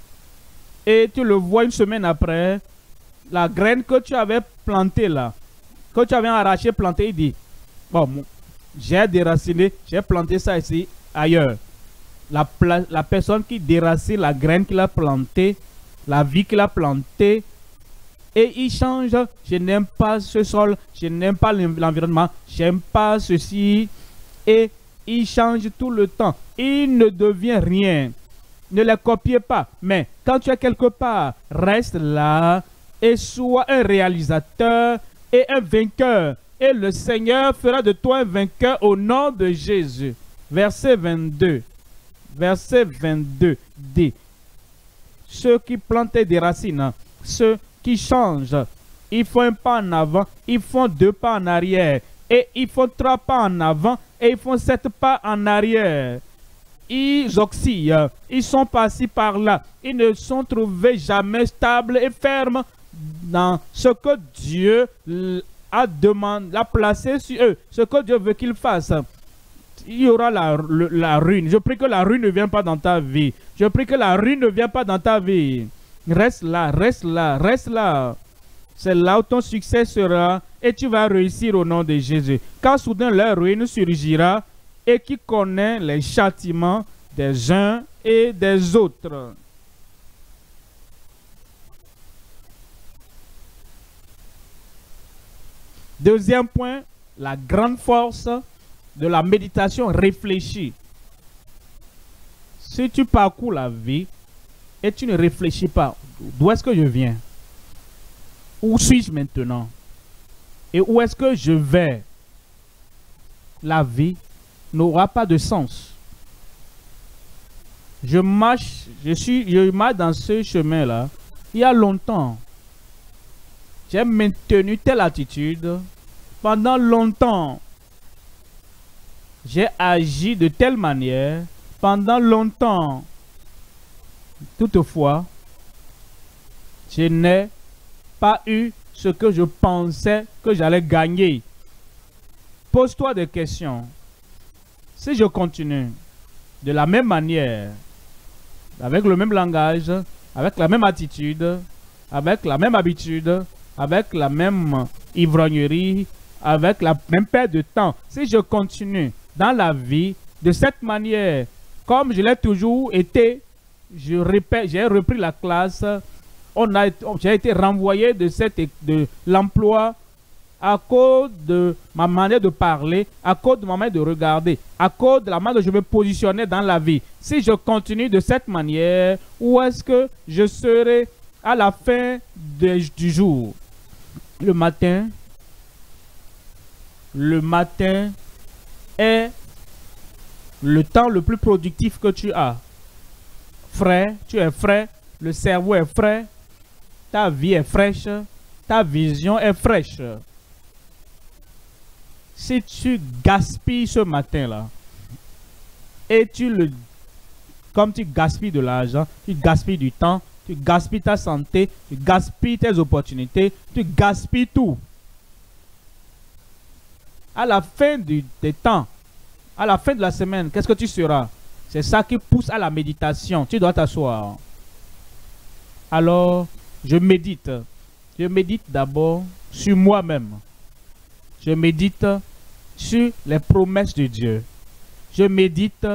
Et tu le vois une semaine après, la graine que tu avais plantée là, que tu avais arraché, planté, il dit, bon, j'ai déraciné, j'ai planté ça ici, ailleurs. La, la personne qui déracine la graine qu'il a plantée, la vie qu'il a plantée, et il change. Je n'aime pas ce sol, je n'aime pas l'environnement, j'aime pas ceci. Et il change tout le temps. Il ne devient rien. Ne les copiez pas. Mais quand tu es quelque part, reste là et sois un réalisateur et un vainqueur. Et le Seigneur fera de toi un vainqueur au nom de Jésus. Verset vingt-deux. Verset vingt-deux dit, ceux qui plantaient des racines, ceux qui changent, ils font un pas en avant, ils font deux pas en arrière, et ils font trois pas en avant, et ils font sept pas en arrière. Ils oscillent, ils sont passés par là, ils ne sont trouvés jamais stables et fermes dans ce que Dieu a demandé, a placé sur eux, ce que Dieu veut qu'ils fassent. Il y aura la, le, la ruine. Je prie que la ruine ne vienne pas dans ta vie. Je prie que la ruine ne vienne pas dans ta vie. Reste là, reste là, reste là. C'est là où ton succès sera et tu vas réussir au nom de Jésus. Car soudain leur ruine surgira et qui connaît les châtiments des uns et des autres. Deuxième point, la grande force de la méditation réfléchie. Si tu parcours la vie et tu ne réfléchis pas, d'où est-ce que je viens? Où suis-je maintenant? Et où est-ce que je vais? La vie n'aura pas de sens. Je marche, je suis, je marche dans ce chemin-là il y a longtemps. J'ai maintenu telle attitude pendant longtemps. J'ai agi de telle manière pendant longtemps. Toutefois, je n'ai pas eu ce que je pensais que j'allais gagner. Pose-toi des questions. Si je continue de la même manière, avec le même langage, avec la même attitude, avec la même habitude, avec la même ivrognerie, avec la même perte de temps, si je continue dans la vie de cette manière, comme je l'ai toujours été, je répète, j'ai repris la classe, on a, j'ai été renvoyé de, cette, de l'emploi à cause de ma manière de parler, à cause de ma manière de regarder, à cause de la manière dont je me positionnais dans la vie. Si je continue de cette manière, où est-ce que je serai à la fin de, du jour? Le matin, le matin est le temps le plus productif que tu as. Frais, tu es frais, le cerveau est frais, ta vie est fraîche, ta vision est fraîche. Si tu gaspilles ce matin-là, et tu le, comme tu gaspilles de l'argent, tu gaspilles du temps, tu gaspilles ta santé, tu gaspilles tes opportunités, tu gaspilles tout. À la fin du, des temps, à la fin de la semaine, qu'est-ce que tu seras? C'est ça qui pousse à la méditation. Tu dois t'asseoir. Alors, je médite. Je médite d'abord sur moi-même. Je médite sur les promesses de Dieu. Je médite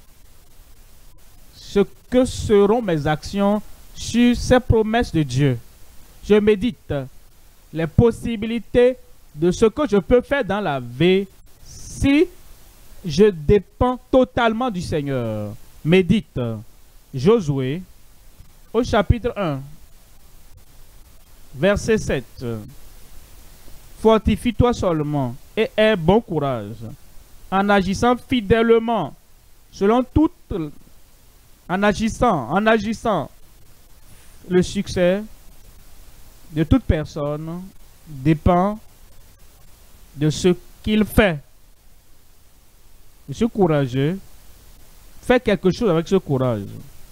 ce que seront mes actions sur ces promesses de Dieu. Je médite les possibilités de ce que je peux faire dans la vie si je dépends totalement du Seigneur. Médite Josué au chapitre un, verset sept. Fortifie-toi seulement et aie bon courage, en agissant fidèlement, selon toute, en agissant, en agissant, le succès de toute personne dépend de ce qu'il fait. Je suis courageux, fais quelque chose avec ce courage.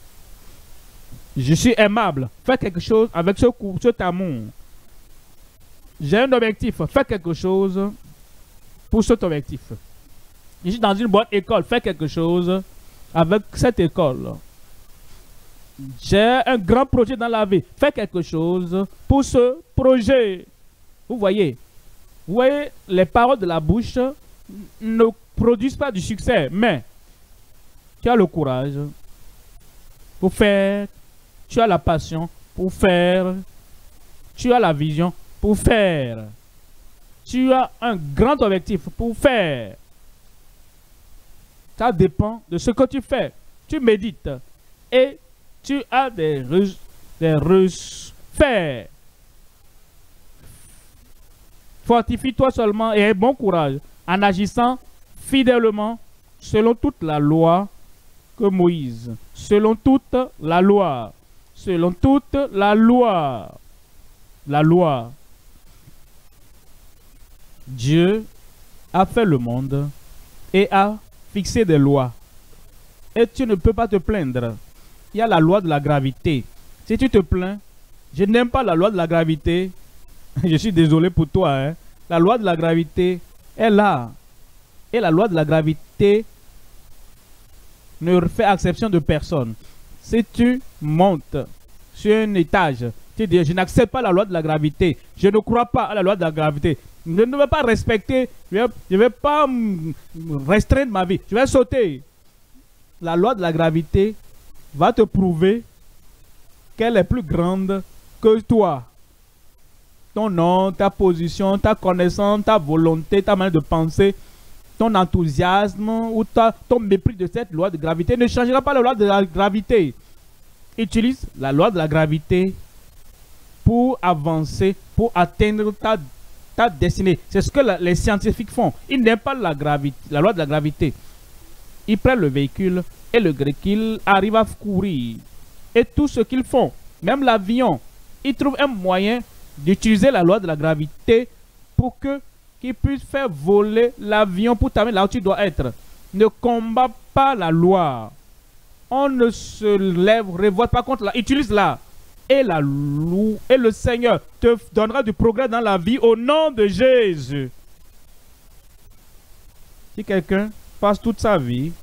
Je suis aimable, fais quelque chose avec ce, cet amour. J'ai un objectif, fais quelque chose pour cet objectif. Je suis dans une bonne école, fais quelque chose avec cette école. J'ai un grand projet dans la vie, fais quelque chose pour ce projet. Vous voyez, vous voyez, les paroles de la bouche ne produisent pas du succès, mais tu as le courage pour faire, tu as la passion pour faire, tu as la vision pour faire, tu as un grand objectif pour faire. Ça dépend de ce que tu fais. Tu médites et tu as des reçus, des reçus faire. Fortifie-toi seulement et aie bon courage en agissant fidèlement selon toute la loi que Moïse, selon toute la loi, selon toute la loi, la loi. Dieu a fait le monde et a fixé des lois. Et tu ne peux pas te plaindre. Il y a la loi de la gravité. Si tu te plains, je n'aime pas la loi de la gravité. Je suis désolé pour toi. Hein. La loi de la gravité est là. Et la loi de la gravité ne fait exception de personne. Si tu montes sur un étage, tu dis, je n'accepte pas la loi de la gravité. Je ne crois pas à la loi de la gravité. Je ne vais pas respecter, je ne vais, vais pas restreindre ma vie. Je vais sauter. La loi de la gravité va te prouver qu'elle est plus grande que toi. Ton nom, ta position, ta connaissance, ta volonté, ta manière de penser, ton enthousiasme ou ta, ton mépris de cette loi de gravité ne changera pas la loi de la gravité. Utilise la loi de la gravité pour avancer, pour atteindre ta, ta destinée. C'est ce que la, les scientifiques font. Ils n'aiment pas la, gravité, la loi de la gravité. Ils prennent le véhicule et le véhicule arrive à courir. Et tout ce qu'ils font, même l'avion, ils trouvent un moyen d'utiliser la loi de la gravité pour que qu'ils puissent faire voler l'avion pour t'amener là où tu dois être. Ne combat pas la loi. On ne se lève, révolte pas contre la. Utilise-la. Et la loue. Et le Seigneur te donnera du progrès dans la vie au nom de Jésus. Si quelqu'un passe toute sa vie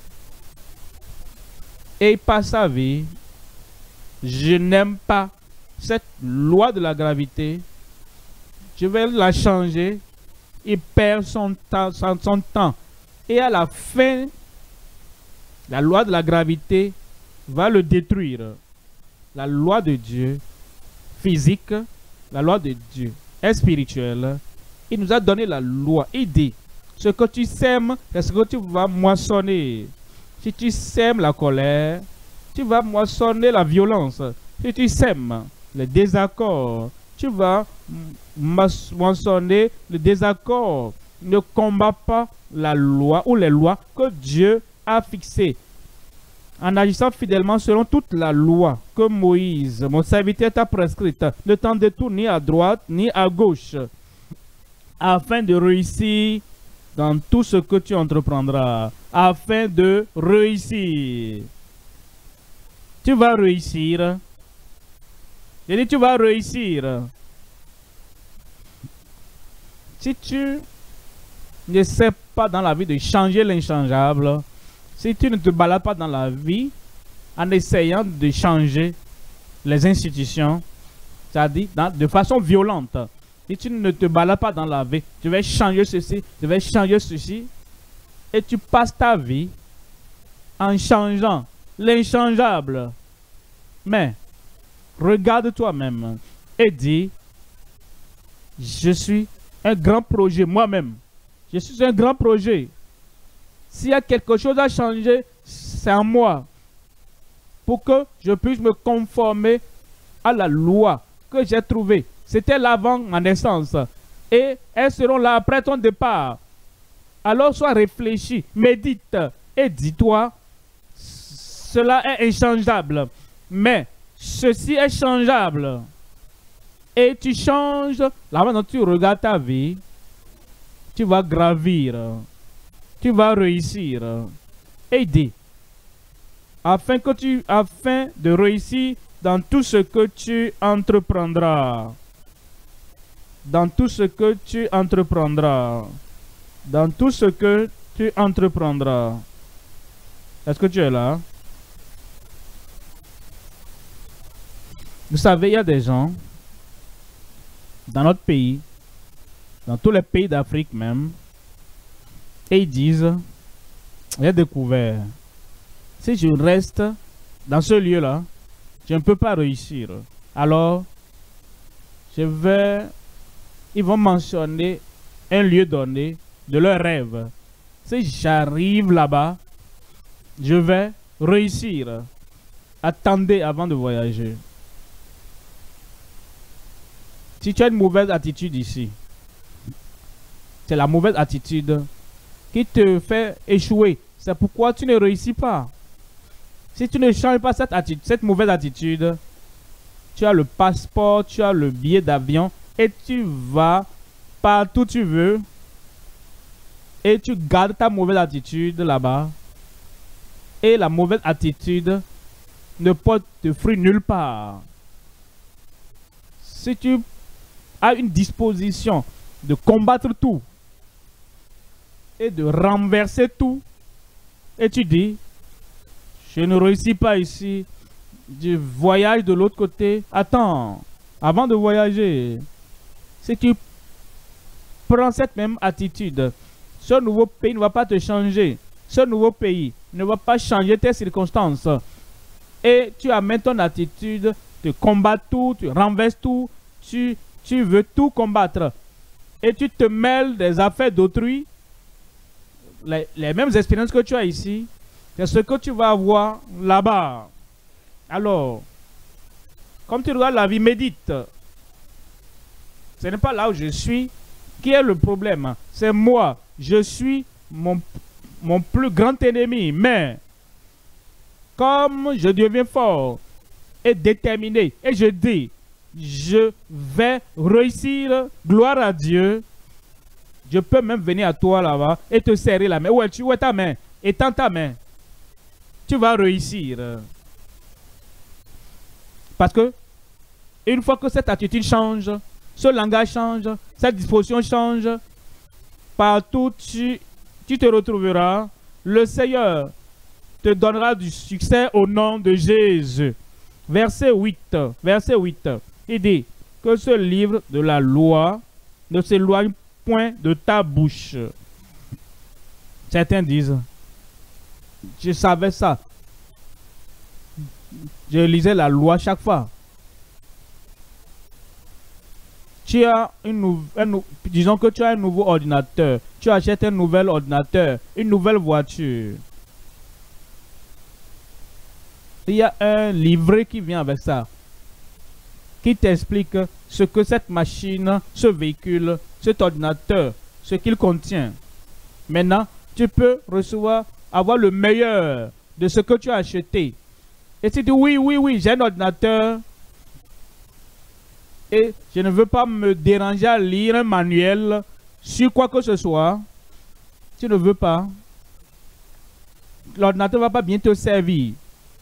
et il passe sa vie, je n'aime pas cette loi de la gravité, je vais la changer. Il perd son temps, son, son temps. Et à la fin, la loi de la gravité va le détruire. La loi de Dieu physique, la loi de Dieu est spirituelle. Il nous a donné la loi. Il dit, ce que tu sèmes, c'est ce que tu vas moissonner. Si tu sèmes la colère, tu vas moissonner la violence. Si tu sèmes les désaccords, tu vas moissonner le désaccord. Ne combat pas la loi ou les lois que Dieu a fixées. En agissant fidèlement selon toute la loi que Moïse, mon serviteur, t'a prescrite, ne t'en détourne ni à droite ni à gauche, afin de réussir dans tout ce que tu entreprendras. Afin de réussir. Tu vas réussir. J'ai dit, tu vas réussir. Si tu ne sais pas dans la vie de changer l'inchangeable, si tu ne te balades pas dans la vie en essayant de changer les institutions, c'est-à-dire de façon violente, si tu ne te balades pas dans la vie, tu vas changer ceci, tu vas changer ceci, et tu passes ta vie en changeant l'inchangeable. Mais regarde toi-même et dis, je suis un grand projet moi-même. Je suis un grand projet. S'il y a quelque chose à changer, c'est en moi. Pour que je puisse me conformer à la loi que j'ai trouvée. C'était là avant ma naissance. Et elles seront là après ton départ. Alors sois réfléchi, médite et dis-toi, cela est inchangeable. Mais ceci est changeable. Et tu changes, la manière dont tu regardes ta vie, tu vas gravir, tu vas réussir. Et dis, afin, que tu, afin de réussir dans tout ce que tu entreprendras. Dans tout ce que tu entreprendras. Dans tout ce que tu entreprendras. Est-ce que tu es là? Vous savez, il y a des gens dans notre pays, dans tous les pays d'Afrique même, et ils disent, j'ai découvert, si je reste dans ce lieu-là, je ne peux pas réussir. Alors, je vais, ils vont mentionner un lieu donné de leur rêve. Si j'arrive là-bas, je vais réussir. Attendez avant de voyager. Si tu as une mauvaise attitude ici, c'est la mauvaise attitude qui te fait échouer. C'est pourquoi tu ne réussis pas. Si tu ne changes pas cette attitude, cette mauvaise attitude, tu as le passeport, tu as le billet d'avion et tu vas partout où tu veux et tu gardes ta mauvaise attitude là-bas et la mauvaise attitude ne porte de fruits nulle part. Si tu as une disposition de combattre tout et de renverser tout et tu dis je ne réussis pas ici, je voyage de l'autre côté, attends, avant de voyager, si tu prends cette même attitude, ce nouveau pays ne va pas te changer. Ce nouveau pays ne va pas changer tes circonstances. Et tu amènes ton attitude, tu combats tout, tu renverses tout, tu, tu veux tout combattre. Et tu te mêles des affaires d'autrui. Les, les mêmes expériences que tu as ici, c'est ce que tu vas avoir là-bas. Alors, comme tu regardes la vie, médite. Ce n'est pas là où je suis qui est le problème. C'est moi. Je suis mon, mon plus grand ennemi. Mais, comme je deviens fort et déterminé, et je dis, je vais réussir, gloire à Dieu, je peux même venir à toi là-bas et te serrer la main. Où es-tu? Où est ta main? Étends ta main. Tu vas réussir. Parce que, une fois que cette attitude change, ce langage change, cette disposition change, partout tu, tu te retrouveras, le Seigneur te donnera du succès au nom de Jésus. Verset huit, verset huit, il dit que ce livre de la loi ne s'éloigne point de ta bouche. Certains disent, je savais ça. Je lisais la loi chaque fois. Tu as une nouvelle, disons que tu as un nouveau ordinateur. Tu achètes un nouvel ordinateur, une nouvelle voiture. Il y a un livret qui vient avec ça, qui t'explique ce que cette machine, ce véhicule, cet ordinateur, ce qu'il contient. Maintenant, tu peux recevoir, avoir le meilleur de ce que tu as acheté. Et tu dis oui, oui, oui, j'ai un ordinateur et je ne veux pas me déranger à lire un manuel sur quoi que ce soit. Tu ne veux pas. L'ordinateur ne va pas bien te servir.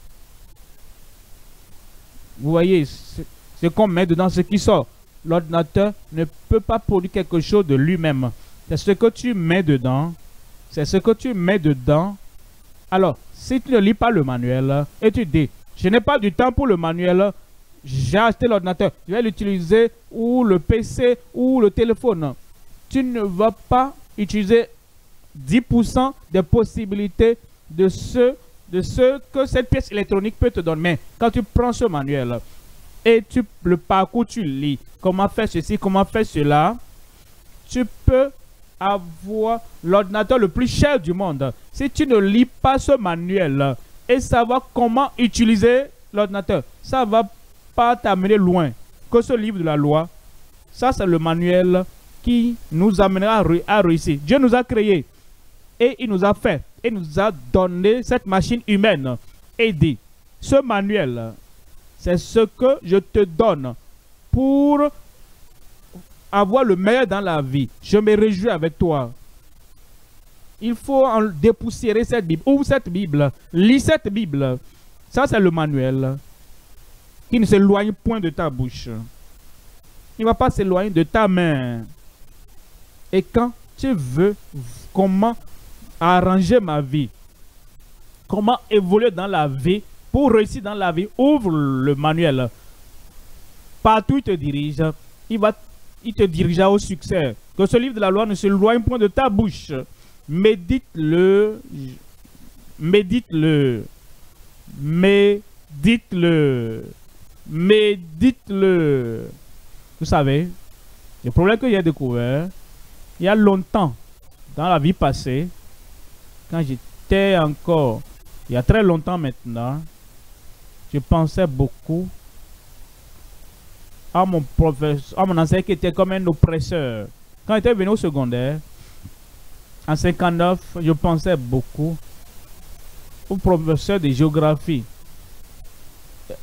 Vous voyez, ce qu'on met dedans, ce qui sort. L'ordinateur ne peut pas produire quelque chose de lui-même. C'est ce que tu mets dedans. C'est ce que tu mets dedans. Alors, si tu ne lis pas le manuel et tu dis, je n'ai pas du temps pour le manuel, j'ai acheté l'ordinateur, je vais l'utiliser, ou le P C, ou le téléphone. Tu ne vas pas utiliser dix pour cent des possibilités de ce, de ce que cette pièce électronique peut te donner. Mais quand tu prends ce manuel et tu le parcours, tu lis comment faire ceci, comment faire cela, tu peux avoir l'ordinateur le plus cher du monde. Si tu ne lis pas ce manuel et savoir comment utiliser l'ordinateur, ça ne va pas t'amener loin que ce livre de la loi. Ça, c'est le manuel qui nous amènera à réussir. Dieu nous a créés et il nous a fait et nous a donné cette machine humaine et dit, ce manuel, c'est ce que je te donne pour avoir le meilleur dans la vie. Je me réjouis avec toi. Il faut en dépoussiérer cette Bible. Ouvre cette Bible. Lis cette Bible. Ça, c'est le manuel qui ne s'éloigne point de ta bouche. Il ne va pas s'éloigner de ta main. Et quand tu veux comment arranger ma vie, comment évoluer dans la vie, pour réussir dans la vie, ouvre le manuel. Partout il te dirige, il va il te dirigera au succès. Que ce livre de la loi ne s'éloigne point de ta bouche. Médite-le. Médite-le. Médite-le. Médite-le. Vous savez, le problème que j'ai découvert, il y a longtemps, dans la vie passée, quand j'étais encore, il y a très longtemps maintenant, je pensais beaucoup à mon professeur, à mon enseignant qui était comme un oppresseur. Quand j'étais venu au secondaire, en cinquante-neuf, je pensais beaucoup au professeur de géographie.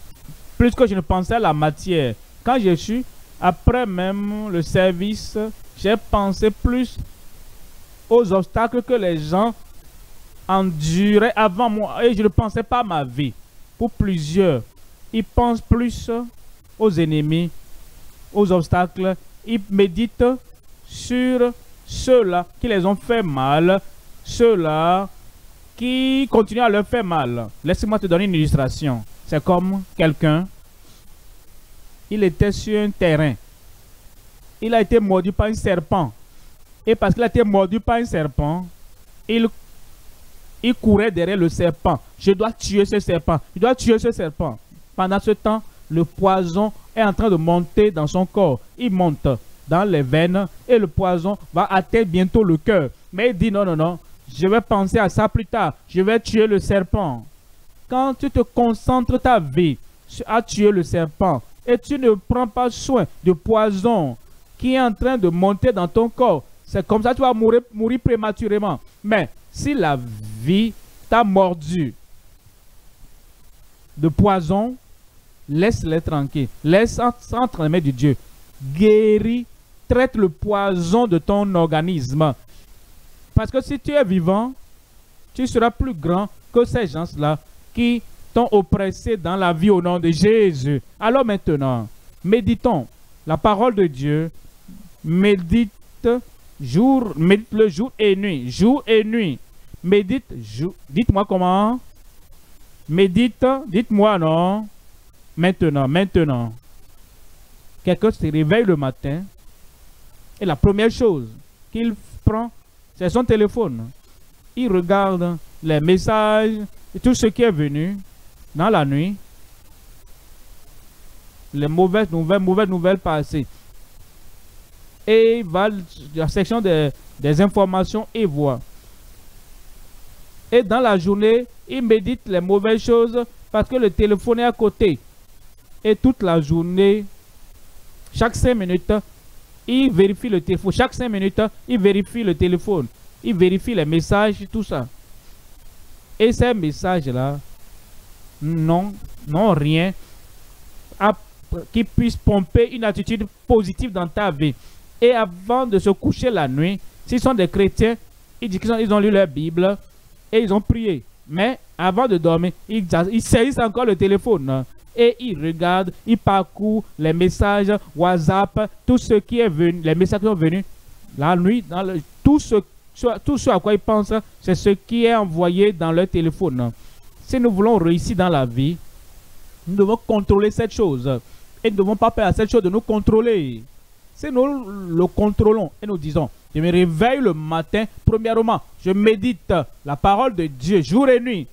Plus que je ne pensais à la matière. Quand je suis, après même le service, j'ai pensé plus aux obstacles que les gens enduraient avant moi et je ne pensais pas à ma vie. Pour plusieurs, ils pensent plus aux ennemis, aux obstacles. Ils méditent sur ceux-là qui les ont fait mal, ceux-là qui continuent à leur faire mal. Laisse-moi te donner une illustration. C'est comme quelqu'un, il était sur un terrain. Il a été mordu par un serpent. Et parce qu'il a été mordu par un serpent, il, il courait derrière le serpent. Je dois tuer ce serpent. Il doit tuer ce serpent. Pendant ce temps, le poison est en train de monter dans son corps. Il monte dans les veines et le poison va atteindre bientôt le cœur. Mais il dit non, non, non. Je vais penser à ça plus tard. Je vais tuer le serpent. Quand tu te concentres ta vie à tuer le serpent et tu ne prends pas soin du poison qui est en train de monter dans ton corps, c'est comme ça que tu vas mourir, mourir prématurément. Mais si la vie t'a mordu de poison, laisse-les tranquilles. Laisse entre les mains de Dieu. Guéris, traite le poison de ton organisme. Parce que si tu es vivant, tu seras plus grand que ces gens-là qui t'ont oppressé dans la vie au nom de Jésus. Alors maintenant, méditons la parole de Dieu. Médite jour, médite le jour et nuit. Jour et nuit. Médite, dites-moi comment. Médite, dites-moi non. Maintenant, maintenant. Quelqu'un se réveille le matin et la première chose qu'il prend, c'est son téléphone. Il regarde les messages et tout ce qui est venu dans la nuit. Les mauvaises nouvelles, mauvaises nouvelles passées. Et il va dans la section des, des informations et voit. Et dans la journée, il médite les mauvaises choses parce que le téléphone est à côté. Et toute la journée, chaque cinq minutes, il vérifie le téléphone. Chaque cinq minutes, il vérifie le téléphone. Il vérifie les messages, tout ça. Et ces messages-là, non, non, rien à, qui puisse pomper une attitude positive dans ta vie. Et avant de se coucher la nuit, s'ils sont des chrétiens, ils disent qu'ils ont, ils ont lu leur Bible et ils ont prié. Mais avant de dormir, ils, ils saisissent encore le téléphone. Et ils regardent, ils parcourent les messages WhatsApp, tout ce qui est venu, les messages qui sont venus la nuit, dans le, tout, ce, tout ce à quoi ils pensent, c'est ce qui est envoyé dans leur téléphone. Si nous voulons réussir dans la vie, nous devons contrôler cette chose. Et nous ne devons pas faire à cette chose de nous contrôler. Si nous le contrôlons et nous disons, je me réveille le matin, premièrement, je médite la parole de Dieu jour et nuit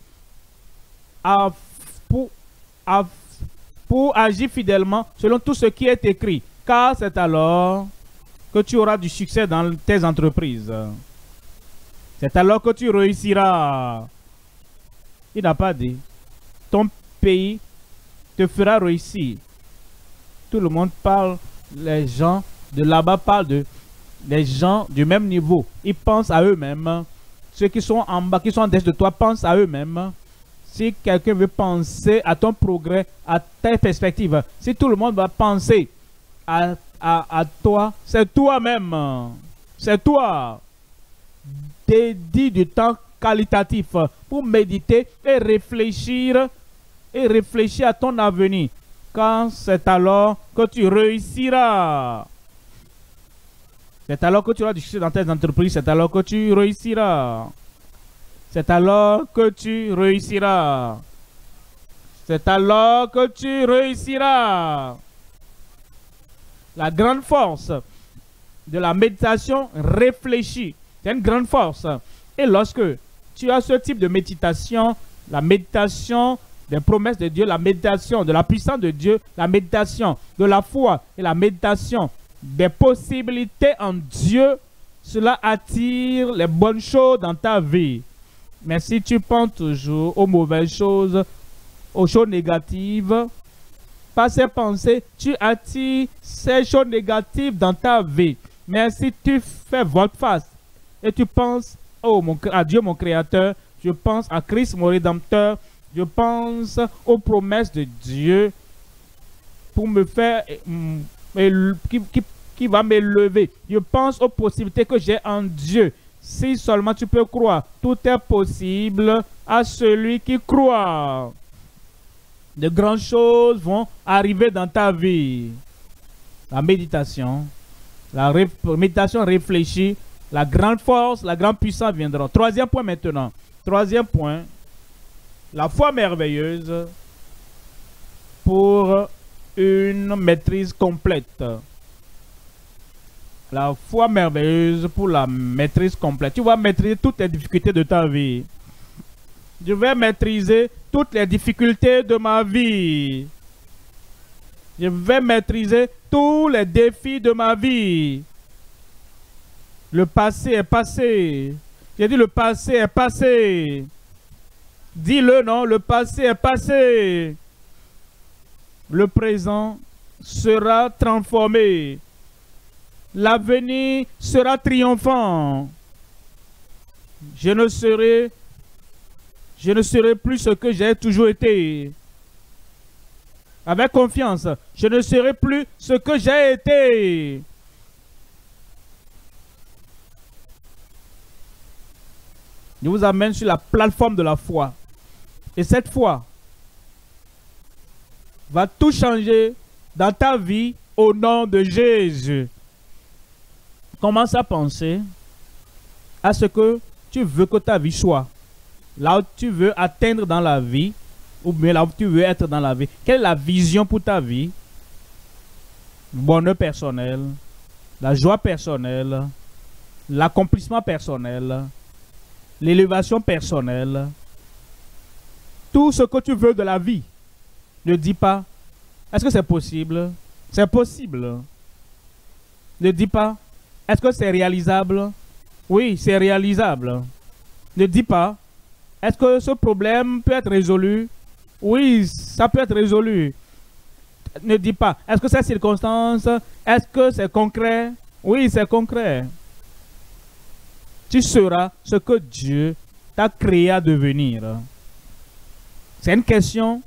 à, pour, à, pour agir fidèlement selon tout ce qui est écrit. Car c'est alors que tu auras du succès dans tes entreprises. C'est alors que tu réussiras. Il n'a pas dit. Ton pays te fera réussir. Tout le monde parle, les gens de là-bas parlent de les gens du même niveau. Ils pensent à eux-mêmes. Ceux qui sont en bas, qui sont en dessous de toi, pensent à eux-mêmes. Si quelqu'un veut penser à ton progrès, à tes perspectives, si tout le monde va penser à, à, à toi, c'est toi-même. C'est toi. Dédie du temps qualitatif pour méditer et réfléchir et réfléchir à ton avenir. Quand c'est alors que tu réussiras. C'est alors que tu auras du succès dans tes entreprises. C'est alors que tu réussiras. C'est alors que tu réussiras. C'est alors que tu réussiras. La grande force de la méditation réfléchie. C'est une grande force. Et lorsque tu as ce type de méditation, la méditation des promesses de Dieu, la méditation de la puissance de Dieu, la méditation de la foi et la méditation des possibilités en Dieu, cela attire les bonnes choses dans ta vie. Mais si tu penses toujours aux mauvaises choses, aux choses négatives, par ces pensées, tu attires ces choses négatives dans ta vie. Mais si tu fais volte-face et tu penses oh, mon, à Dieu mon Créateur, je pense à Christ mon Rédempteur, je pense aux promesses de Dieu pour me faire, qui, qui, qui qui va m'élever. Je pense aux possibilités que j'ai en Dieu. Si seulement tu peux croire, tout est possible à celui qui croit. De grandes choses vont arriver dans ta vie. La méditation, la ré méditation réfléchie, la grande force, la grande puissance viendront. Troisième point maintenant. Troisième point, la foi merveilleuse pour une maîtrise complète. La foi merveilleuse pour la maîtrise complète. Tu vas maîtriser toutes les difficultés de ta vie. Je vais maîtriser toutes les difficultés de ma vie. Je vais maîtriser tous les défis de ma vie. Le passé est passé. J'ai dit le passé est passé. Dis-le, non, le passé est passé. Le présent sera transformé. L'avenir sera triomphant. Je ne serai, je ne serai plus ce que j'ai toujours été. Avec confiance, je ne serai plus ce que j'ai été. Je vous amène sur la plateforme de la foi. Et cette foi va tout changer dans ta vie au nom de Jésus. Commence à penser à ce que tu veux que ta vie soit. Là où tu veux atteindre dans la vie, ou bien là où tu veux être dans la vie. Quelle est la vision pour ta vie? Le bonheur personnel, la joie personnelle, l'accomplissement personnel, l'élévation personnelle. Tout ce que tu veux de la vie. Ne dis pas, est-ce que c'est possible? C'est possible. Ne dis pas, est-ce que c'est réalisable? Oui, c'est réalisable. Ne dis pas, est-ce que ce problème peut être résolu? Oui, ça peut être résolu. Ne dis pas, est-ce que ces circonstances, est-ce que c'est concret? Oui, c'est concret. Tu seras ce que Dieu t'a créé à devenir. C'est une question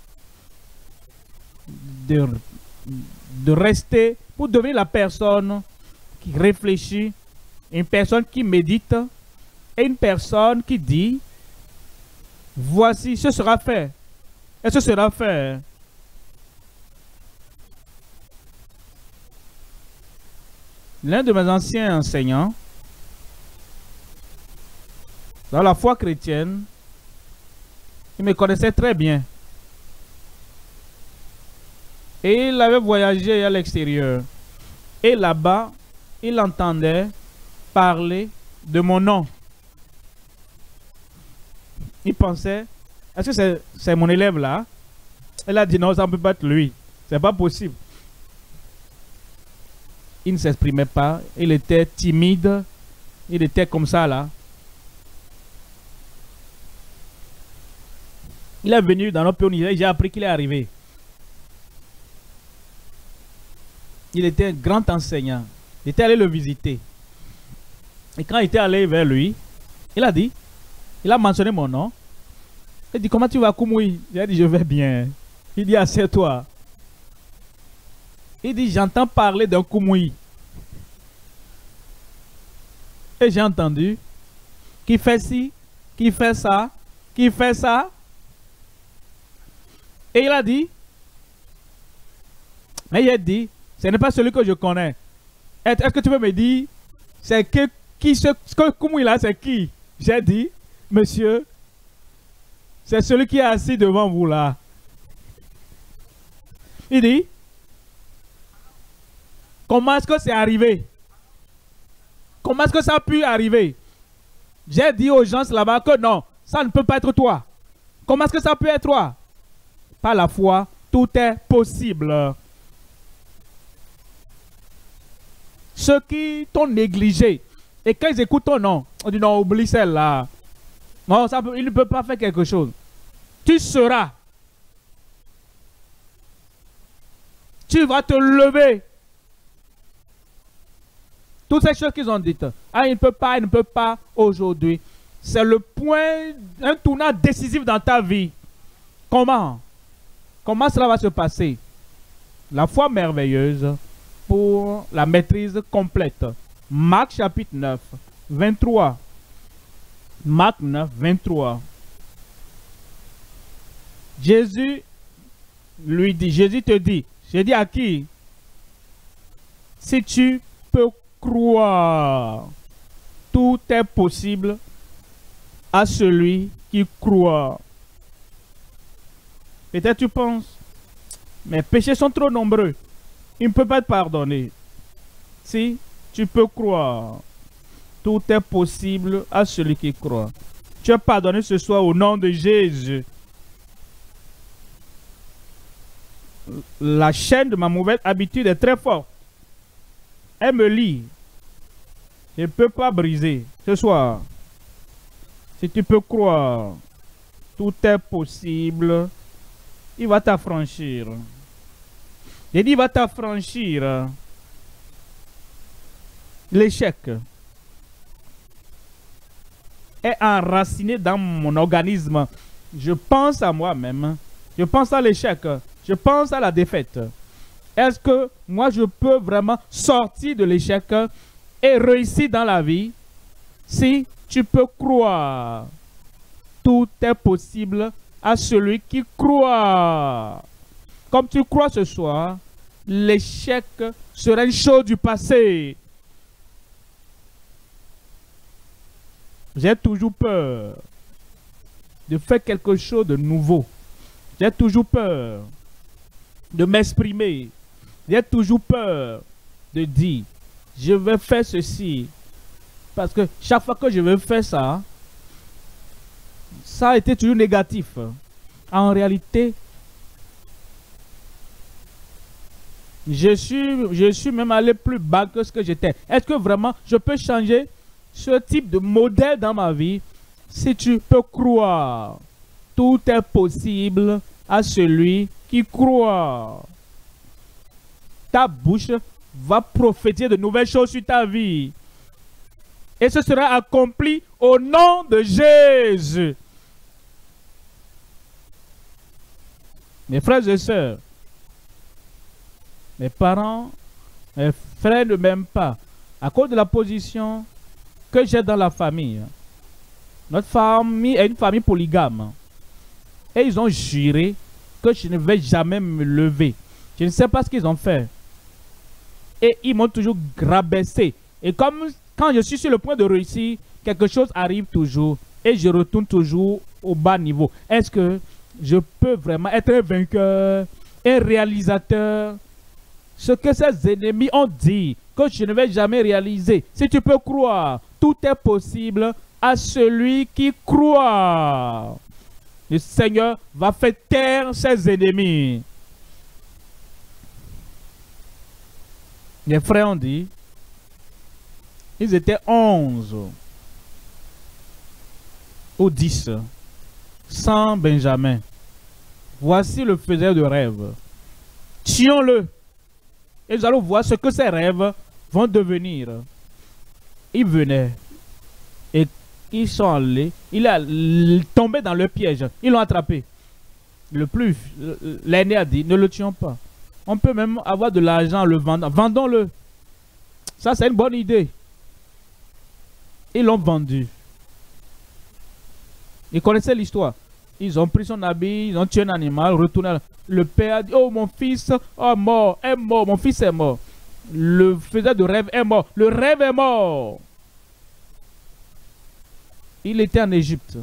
de, de rester pour devenir la personne qui réfléchit, une personne qui médite et une personne qui dit, voici, ce sera fait. Et ce sera fait. L'un de mes anciens enseignants, dans la foi chrétienne, il me connaissait très bien. Et il avait voyagé à l'extérieur. Et là-bas, il entendait parler de mon nom. Il pensait, est-ce que c'est mon élève là? Il a dit non, ça ne peut pas être lui. C'est pas possible. Il ne s'exprimait pas. Il était timide. Il était comme ça là. Il est venu dans notre pays et j'ai appris qu'il est arrivé. Il était un grand enseignant. Il était allé le visiter. Et quand il était allé vers lui, il a dit, il a mentionné mon nom. Il dit, comment tu vas, Koumoui? J'ai dit, je vais bien. Il dit, assieds-toi. Il dit, j'entends parler d'un Koumoui. Et j'ai entendu, qui fait ci, qui fait ça, qui fait ça. Et il a dit, mais il a dit, ce n'est pas celui que je connais. Est-ce que tu peux me dire, c'est que, qui ce, ce Koumoui là, c'est qui? J'ai dit, monsieur, c'est celui qui est assis devant vous là. Il dit, comment est-ce que c'est arrivé? Comment est-ce que ça a pu arriver? J'ai dit aux gens là-bas que non, ça ne peut pas être toi. Comment est-ce que ça peut être toi? Par la foi, tout est possible. Ceux qui t'ont négligé, et quand ils écoutent ton nom, on dit non, oublie celle-là. Non, ça, il ne peut pas faire quelque chose. Tu seras. Tu vas te lever. Toutes ces choses qu'ils ont dites. Ah, il ne peut pas, il ne peut pas aujourd'hui. C'est le point, un tournant décisif dans ta vie. Comment? Comment cela va se passer? La foi merveilleuse pour la maîtrise complète. Marc chapitre neuf, vingt-trois. Marc neuf, vingt-trois. Jésus lui dit, Jésus te dit, j'ai dit à qui? Si tu peux croire, tout est possible à celui qui croit. Peut-être tu penses, mes péchés sont trop nombreux, il ne peut pas te pardonner. Si tu peux croire, tout est possible à celui qui croit. Tu es pardonné ce soir au nom de Jésus. La chaîne de ma mauvaise habitude est très forte. Elle me lie. Je ne peux pas briser. Ce soir, si tu peux croire, tout est possible. Il va t'affranchir. J'ai dit, il va t'affranchir. L'échec est enraciné dans mon organisme. Je pense à moi-même. Je pense à l'échec. Je pense à la défaite. Est-ce que moi je peux vraiment sortir de l'échec et réussir dans la vie? Si tu peux croire, tout est possible à celui qui croit. Comme tu crois ce soir, l'échec sera une chose du passé. J'ai toujours peur de faire quelque chose de nouveau. J'ai toujours peur de m'exprimer. J'ai toujours peur de dire, je vais faire ceci. Parce que chaque fois que je veux faire ça, ça a été toujours négatif. En réalité, je suis, je suis même allé plus bas que ce que j'étais. Est-ce que vraiment je peux changer ce type de modèle dans ma vie? Si tu peux croire, tout est possible à celui qui croit. Ta bouche va prophétiser de nouvelles choses sur ta vie. Et ce sera accompli au nom de Jésus. Mes frères et sœurs, mes parents, mes frères ne m'aiment pas à cause de la position que j'ai dans la famille. Notre famille est une famille polygame. Et ils ont juré que je ne vais jamais me lever. Je ne sais pas ce qu'ils ont fait. Et ils m'ont toujours rabaissé. Et comme quand je suis sur le point de réussir, quelque chose arrive toujours. Et je retourne toujours au bas niveau. Est-ce que je peux vraiment être un vainqueur, un réalisateur? Ce que ces ennemis ont dit, que je ne vais jamais réaliser. Si tu peux croire, tout est possible à celui qui croit. Le Seigneur va faire taire ses ennemis. Les frères ont dit, ils étaient onze ou dix, sans Benjamin. Voici le faiseur de rêve. Tuons-le. Et nous allons voir ce que ces rêves vont devenir. Ils venaient. Et ils sont allés. Il a tombé dans le piège. Ils l'ont attrapé. Le plus, l'aîné a dit, ne le tuons pas. On peut même avoir de l'argent en le vendant. Vendons-le. Ça, c'est une bonne idée. Ils l'ont vendu. Ils connaissaient l'histoire. Ils ont pris son habit, ils ont tué un animal, retourné. Le père a dit, oh mon fils oh, mort, est mort, mon fils est mort. Le faiseur de rêve est mort. Le rêve est mort. Il était en Égypte.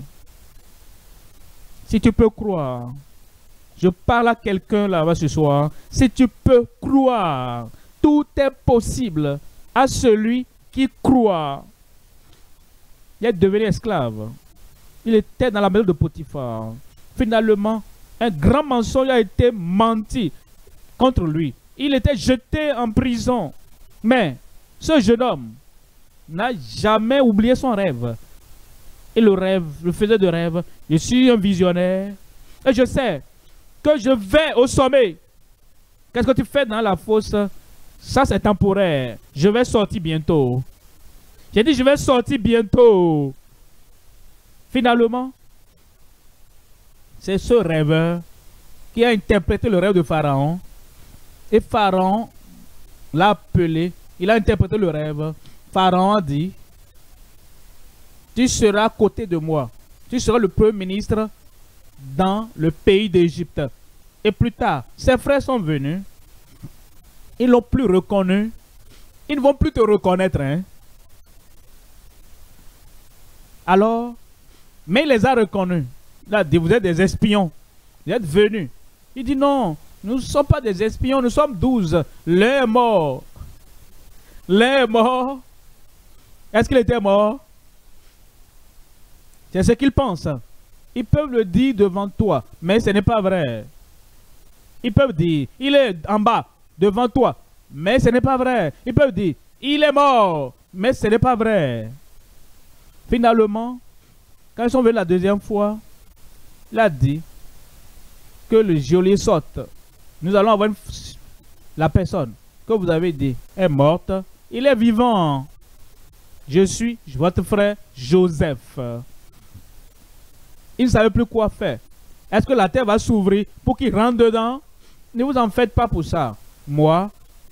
Si tu peux croire, je parle à quelqu'un là-bas ce soir. Si tu peux croire, tout est possible à celui qui croit. Il est devenu esclave. Il était dans la maison de Potiphar. Finalement, un grand mensonge a été menti contre lui. Il était jeté en prison. Mais ce jeune homme n'a jamais oublié son rêve. Et le rêve, le faisait de rêve. Je suis un visionnaire. Et je sais que je vais au sommet. Qu'est-ce que tu fais dans la fosse? Ça, c'est temporaire. Je vais sortir bientôt. J'ai dit, je vais sortir bientôt. Finalement, c'est ce rêveur qui a interprété le rêve de Pharaon. Et Pharaon l'a appelé, il a interprété le rêve. Pharaon a dit, tu seras à côté de moi. Tu seras le premier ministre dans le pays d'Égypte. Et plus tard, ses frères sont venus. Ils ne l'ont plus reconnu. Ils ne vont plus te reconnaître. Hein? Alors, mais il les a reconnus. Il a dit, vous êtes des espions. Vous êtes venus. Il dit, non, nous ne sommes pas des espions, nous sommes douze. L'un est mort. L'un est mort. Est-ce qu'il était mort? C'est ce qu'ils pensent. Ils peuvent le dire devant toi, mais ce n'est pas vrai. Ils peuvent dire, il est en bas, devant toi, mais ce n'est pas vrai. Ils peuvent dire, il est mort, mais ce n'est pas vrai. Finalement, quand ils sont venus la deuxième fois, il a dit que le geôlier saute. Nous allons avoir une... la personne que vous avez dit est morte. Il est vivant. Je suis votre frère Joseph. Il ne savait plus quoi faire. Est-ce que la terre va s'ouvrir pour qu'il rentre dedans? Ne vous en faites pas pour ça. Moi,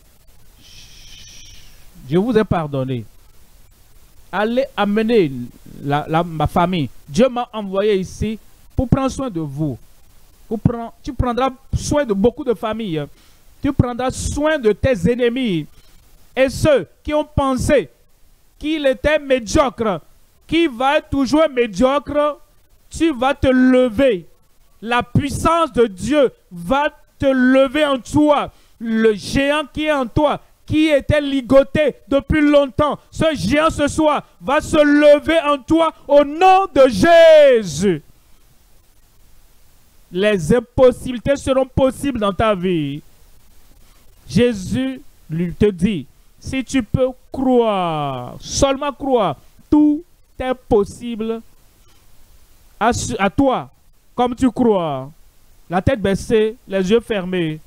je vous ai pardonné. Allez amener la, la, ma famille. Dieu m'a envoyé ici pour prendre soin de vous. Pour prendre, tu prendras soin de beaucoup de familles. Tu prendras soin de tes ennemis. Et ceux qui ont pensé qu'il était médiocre, qui va être toujours médiocre, tu vas te lever. La puissance de Dieu va te lever en toi. Le géant qui est en toi, qui était ligoté depuis longtemps, ce géant ce soir va se lever en toi au nom de Jésus. Les impossibilités seront possibles dans ta vie. Jésus lui te dit, si tu peux croire, seulement croire, tout est possible à, à toi, comme tu crois. La tête baissée, les yeux fermés.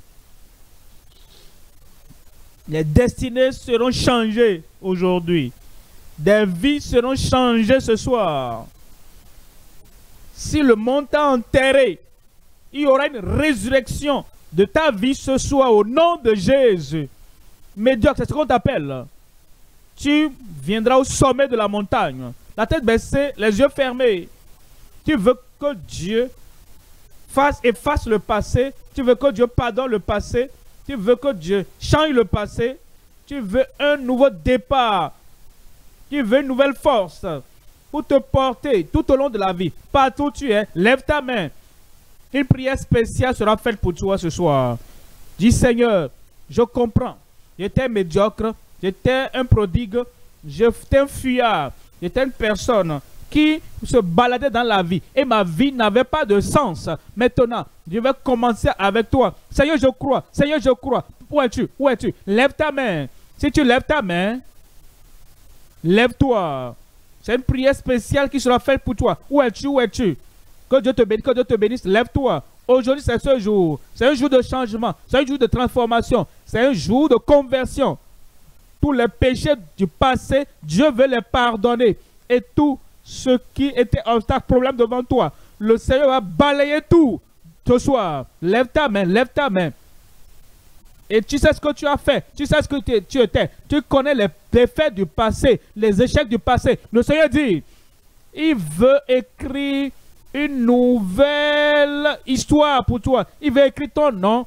Les destinées seront changées aujourd'hui. Des vies seront changées ce soir. Si le monde t'a enterré, il y aura une résurrection de ta vie ce soir au nom de Jésus. Médiocre, c'est ce qu'on t'appelle. Tu viendras au sommet de la montagne. La tête baissée, les yeux fermés. Tu veux que Dieu fasse, efface le passé. Tu veux que Dieu pardonne le passé. Tu veux que Dieu change le passé. Tu veux un nouveau départ. Tu veux une nouvelle force pour te porter tout au long de la vie. Partout où tu es, lève ta main. Une prière spéciale sera faite pour toi ce soir. Dis Seigneur, je comprends. J'étais médiocre, j'étais un prodigue, j'étais un fuyard, j'étais une personne qui se baladait dans la vie et ma vie n'avait pas de sens. Maintenant, je vais commencer avec toi. Seigneur, je crois. Seigneur, je crois. Où es-tu? Où es-tu? Lève ta main. Si tu lèves ta main, lève-toi. C'est une prière spéciale qui sera faite pour toi. Où es-tu? Où es-tu? Que Dieu te bénisse, que Dieu te bénisse. Lève-toi. Aujourd'hui, c'est ce jour. C'est un jour de changement. C'est un jour de transformation. C'est un jour de conversion. Tous les péchés du passé, Dieu veut les pardonner. Et tout ce qui était obstacle, problème devant toi, le Seigneur va balayer tout ce soir. Lève ta main, lève ta main. Et tu sais ce que tu as fait. Tu sais ce que tu, tu étais. Tu connais les défaites du passé, les échecs du passé. Le Seigneur dit, il veut écrire une nouvelle histoire pour toi. Il veut écrire ton nom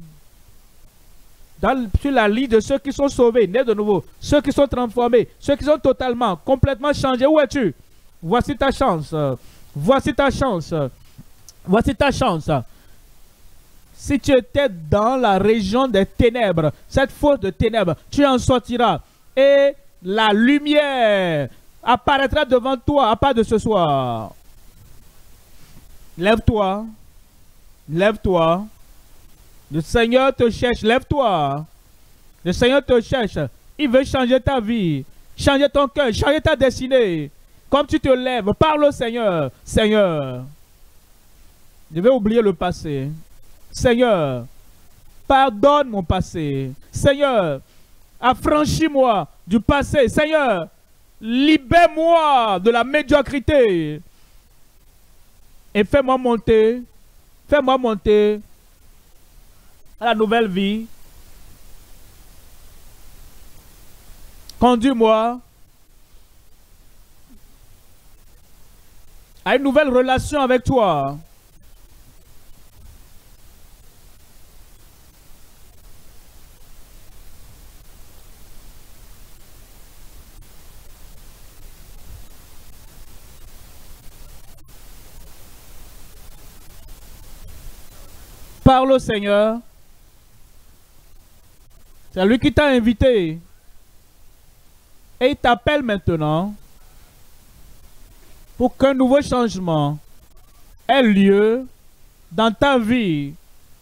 dans, sur la liste de ceux qui sont sauvés, nés de nouveau, ceux qui sont transformés, ceux qui sont totalement, complètement changés. Où es-tu? Voici ta chance. Voici ta chance. Voici ta chance. Si tu étais dans la région des ténèbres, cette fosse de ténèbres, tu en sortiras. Et la lumière apparaîtra devant toi à part de ce soir. Lève-toi. Lève-toi. Le Seigneur te cherche. Lève-toi. Le Seigneur te cherche. Il veut changer ta vie. Changer ton cœur. Changer ta destinée. Comme tu te lèves, parle au Seigneur. Seigneur, je vais oublier le passé. Seigneur, pardonne mon passé. Seigneur, affranchis-moi du passé. Seigneur, libère-moi de la médiocrité. Et fais-moi monter, fais-moi monter à la nouvelle vie. Conduis-moi à une nouvelle relation avec toi. Parle au Seigneur. C'est lui qui t'a invité. Et il t'appelle maintenant pour qu'un nouveau changement ait lieu dans ta vie.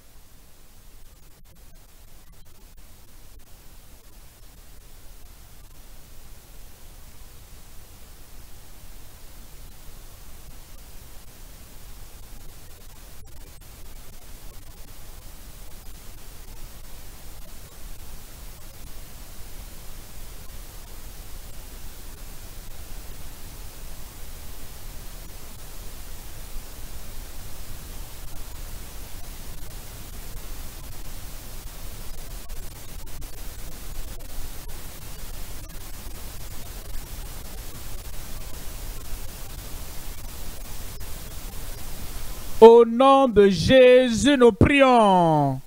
Au nom de Jésus, nous prions.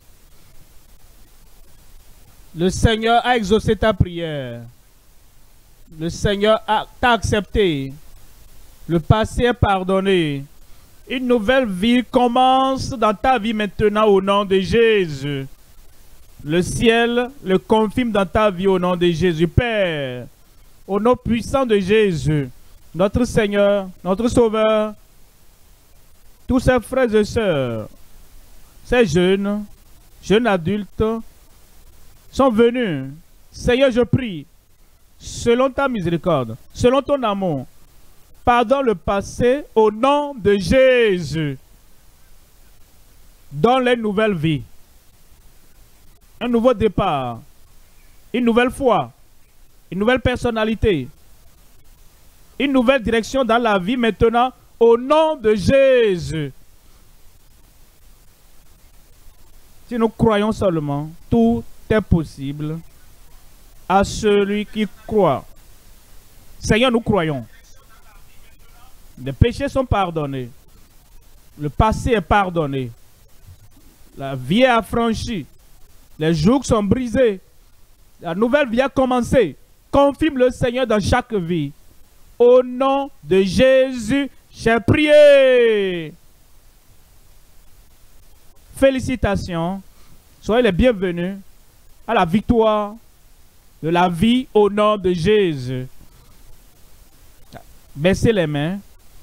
Le Seigneur a exaucé ta prière. Le Seigneur t'a accepté. Le passé est pardonné. Une nouvelle vie commence dans ta vie maintenant au nom de Jésus. Le ciel le confirme dans ta vie au nom de Jésus. Père, au nom puissant de Jésus, notre Seigneur, notre Sauveur, tous ces frères et sœurs, ces jeunes, jeunes adultes, sont venus. Seigneur, je prie, selon ta miséricorde, selon ton amour, pardonne le passé au nom de Jésus. Donne les nouvelles vies, un nouveau départ, une nouvelle foi, une nouvelle personnalité, une nouvelle direction dans la vie maintenant, au nom de Jésus. Si nous croyons seulement, tout est possible à celui qui croit. Seigneur, nous croyons. Les péchés sont pardonnés. Le passé est pardonné. La vie est affranchie. Les jours sont brisés. La nouvelle vie a commencé. Confirme le Seigneur dans chaque vie. Au nom de Jésus, j'ai prié. Félicitations. Soyez les bienvenus à la victoire de la vie au nom de Jésus. Baissez les mains.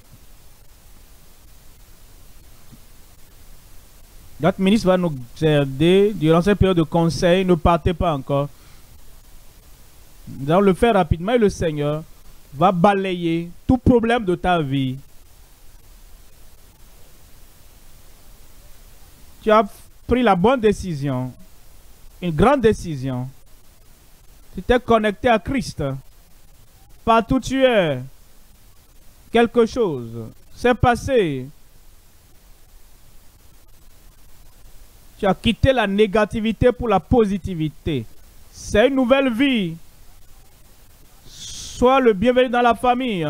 Notre ministre va nous aider durant cette période de conseil. Ne partez pas encore. Nous allons le faire rapidement et le Seigneur va balayer tout problème de ta vie. Tu as pris la bonne décision, une grande décision. Tu t'es connecté à Christ. Partout où tu es, quelque chose s'est passé. Tu as quitté la négativité pour la positivité. C'est une nouvelle vie. Sois le bienvenu dans la famille.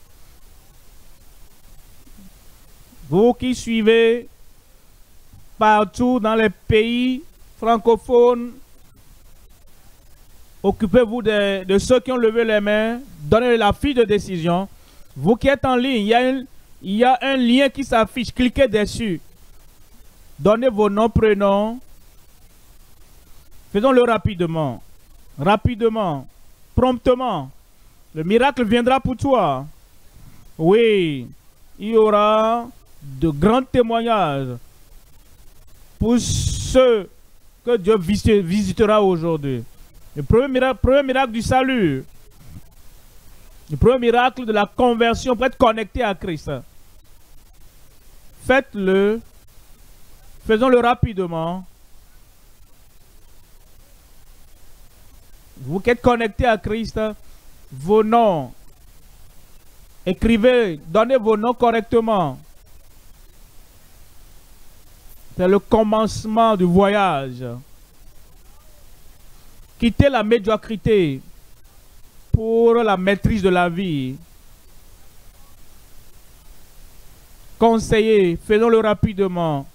Vous qui suivez partout dans les pays francophones, occupez-vous de, de ceux qui ont levé les mains. Donnez la fiche de décision. Vous qui êtes en ligne, il y a un, il y a un lien qui s'affiche. Cliquez dessus. Donnez vos noms, prénoms. Faisons-le rapidement. Rapidement. Promptement. Le miracle viendra pour toi. Oui. Il y aura de grands témoignages pour ceux que Dieu visitera aujourd'hui. Le premier miracle, premier miracle du salut. Le premier miracle de la conversion pour être connecté à Christ. Faites-le. Faisons-le rapidement. Vous qui êtes connectés à Christ, vos noms. Écrivez, donnez vos noms correctement. C'est le commencement du voyage. Quittez la médiocrité. pour la maîtrise de la vie. Conseillers, faisons-le rapidement.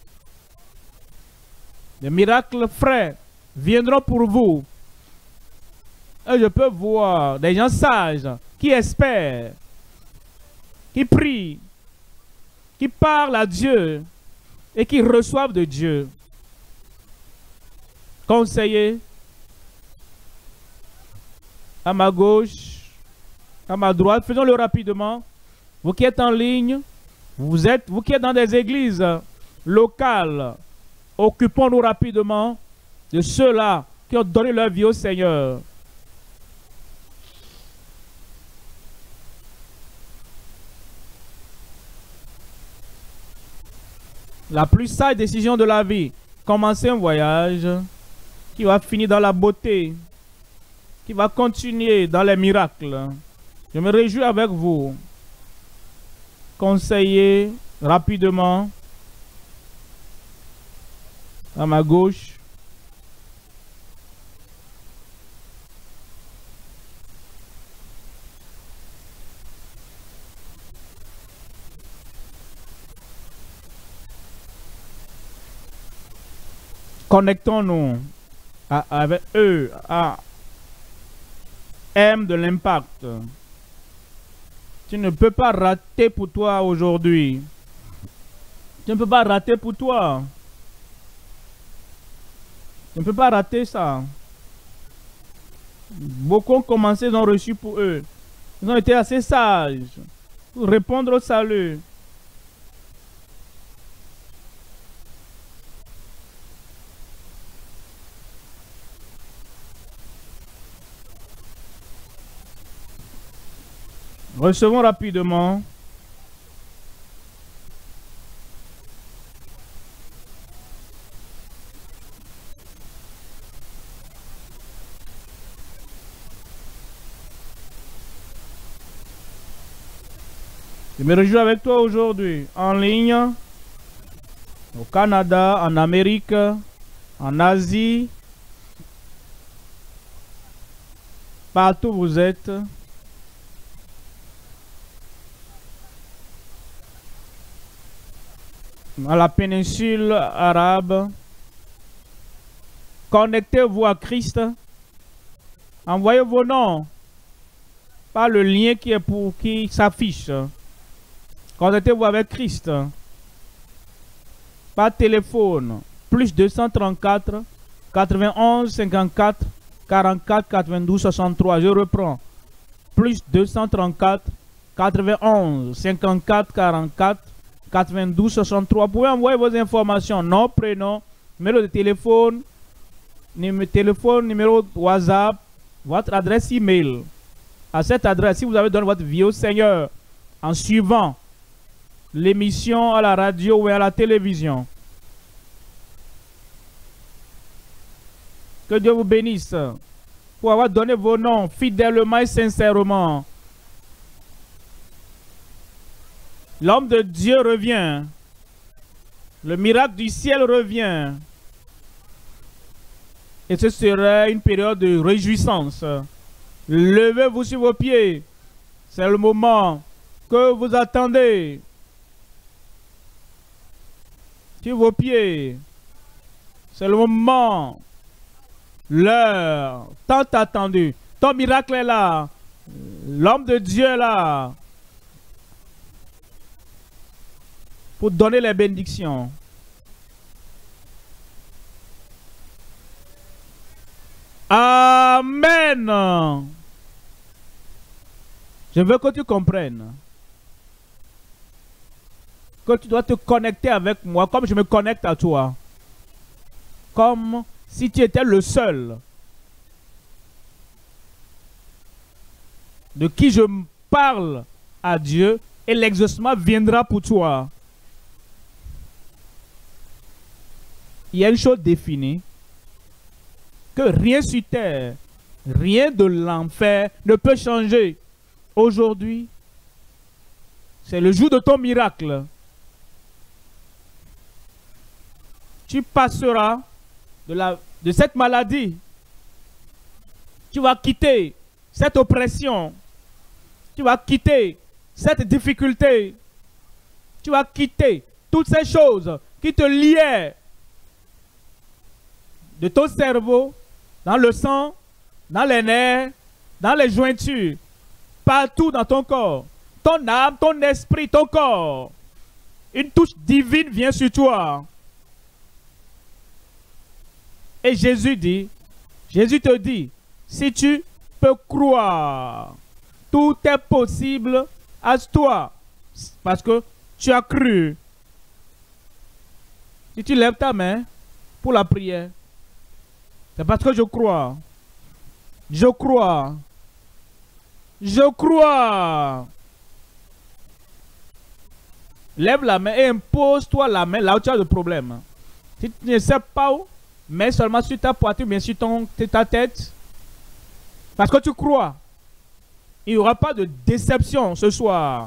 Les miracles frais viendront pour vous. Et je peux voir des gens sages qui espèrent, qui prient, qui parlent à Dieu et qui reçoivent de Dieu. Conseillers, à ma gauche, à ma droite, faisons-le rapidement. Vous qui êtes en ligne, vous êtes, vous qui êtes dans des églises locales, occupons-nous rapidement de ceux-là qui ont donné leur vie au Seigneur. La plus sage décision de la vie, commencer un voyage qui va finir dans la beauté, qui va continuer dans les miracles. Je me réjouis avec vous. Conseillez rapidement à ma gauche. Connectons-nous avec eux à M de l'impact. Tu ne peux pas rater pour toi aujourd'hui. Tu ne peux pas rater pour toi. Tu ne peux pas rater ça. Beaucoup ont commencé, ils ont reçu pour eux. Ils ont été assez sages pour répondre au salut. Recevons rapidement. Je me réjouis avec toi aujourd'hui, en ligne, au Canada, en Amérique, en Asie, partout où vous êtes. À la péninsule arabe, connectez-vous à Christ, envoyez vos noms par le lien qui est pour qui s'affiche. Connectez-vous avec Christ par téléphone, plus deux cent trente-quatre, quatre-vingt-onze, cinquante-quatre, quarante-quatre, quatre-vingt-douze, soixante-trois. Je reprends, plus deux cent trente-quatre, quatre-vingt-onze, cinquante-quatre, quarante-quatre, quatre-vingt-douze, soixante-trois. Vous pouvez envoyer vos informations, nom, prénom, numéro de téléphone, numéro, téléphone, numéro WhatsApp, votre adresse email. À cette adresse, si vous avez donné votre vie au Seigneur en suivant l'émission à la radio ou à la télévision. Que Dieu vous bénisse pour avoir donné vos noms fidèlement et sincèrement. L'homme de Dieu revient. Le miracle du ciel revient. Et ce sera une période de réjouissance. Levez-vous sur vos pieds. C'est le moment que vous attendez. Sur vos pieds. C'est le moment. L'heure tant attendue. Ton miracle est là. L'homme de Dieu est là. Pour donner les bénédictions. Amen. Je veux que tu comprennes que tu dois te connecter avec moi comme je me connecte à toi. Comme si tu étais le seul de qui je parle à Dieu et l'exaucement viendra pour toi. Il y a une chose définie, que rien sur terre, rien de l'enfer ne peut changer. Aujourd'hui, c'est le jour de ton miracle. Tu passeras de, la, de cette maladie. Tu vas quitter cette oppression. Tu vas quitter cette difficulté. Tu vas quitter toutes ces choses qui te liaient de ton cerveau, dans le sang, dans les nerfs, dans les jointures, partout dans ton corps. Ton âme, ton esprit, ton corps. Une touche divine vient sur toi. Et Jésus dit, Jésus te dit, si tu peux croire, tout est possible à toi. Parce que tu as cru. Si tu lèves ta main pour la prière, c'est parce que je crois. Je crois. Je crois. Lève la main et impose-toi la main là où tu as le problème. Si tu ne sais pas où, mets seulement sur ta poitrine, bien sur ton, ta tête. Parce que tu crois. Il n'y aura pas de déception ce soir.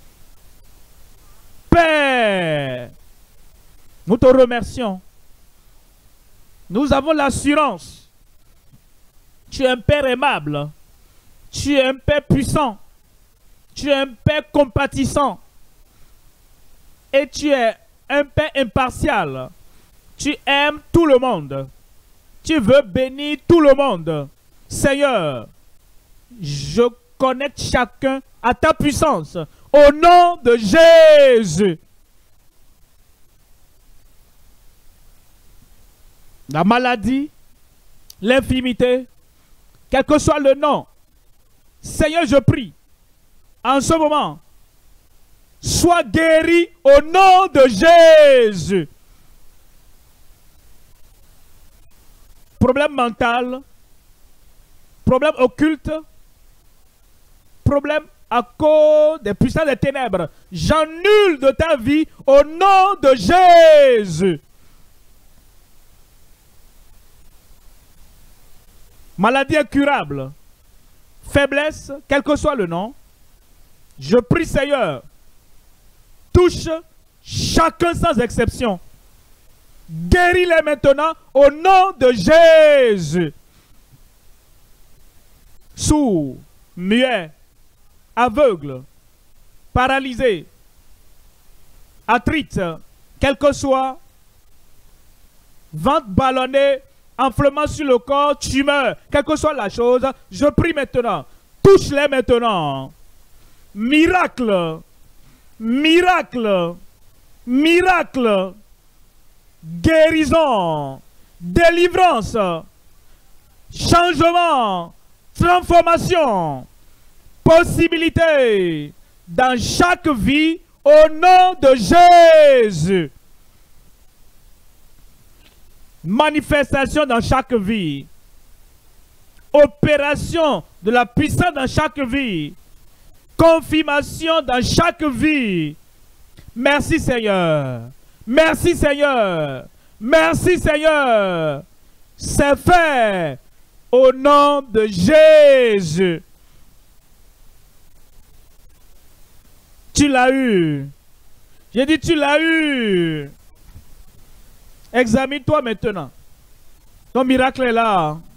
Père, nous te remercions. Nous avons l'assurance. Tu es un Père aimable. Tu es un Père puissant. Tu es un Père compatissant. Et tu es un Père impartial. Tu aimes tout le monde. Tu veux bénir tout le monde. Seigneur, je connecte chacun à ta puissance. Au nom de Jésus. La maladie, l'infirmité, quel que soit le nom, Seigneur, je prie, en ce moment, sois guéri au nom de Jésus. Problème mental, problème occulte, problème à cause des puissances des ténèbres, j'annule de ta vie au nom de Jésus. Maladie incurable, faiblesse, quel que soit le nom, je prie Seigneur, touche chacun sans exception. Guéris-les maintenant au nom de Jésus. Sourd, muet, aveugle, paralysé, arthrite, quel que soit, ventre ballonné, enflement sur le corps, tumeur, quelle que soit la chose, je prie maintenant. Touche-les maintenant. Miracle, miracle, miracle, guérison, délivrance, changement, transformation, possibilité dans chaque vie au nom de Jésus. Manifestation dans chaque vie. Opération de la puissance dans chaque vie. Confirmation dans chaque vie. Merci Seigneur. Merci Seigneur. Merci Seigneur. C'est fait au nom de Jésus. Tu l'as eu. J'ai dit tu l'as eu. Examine-toi maintenant. Ton miracle est là.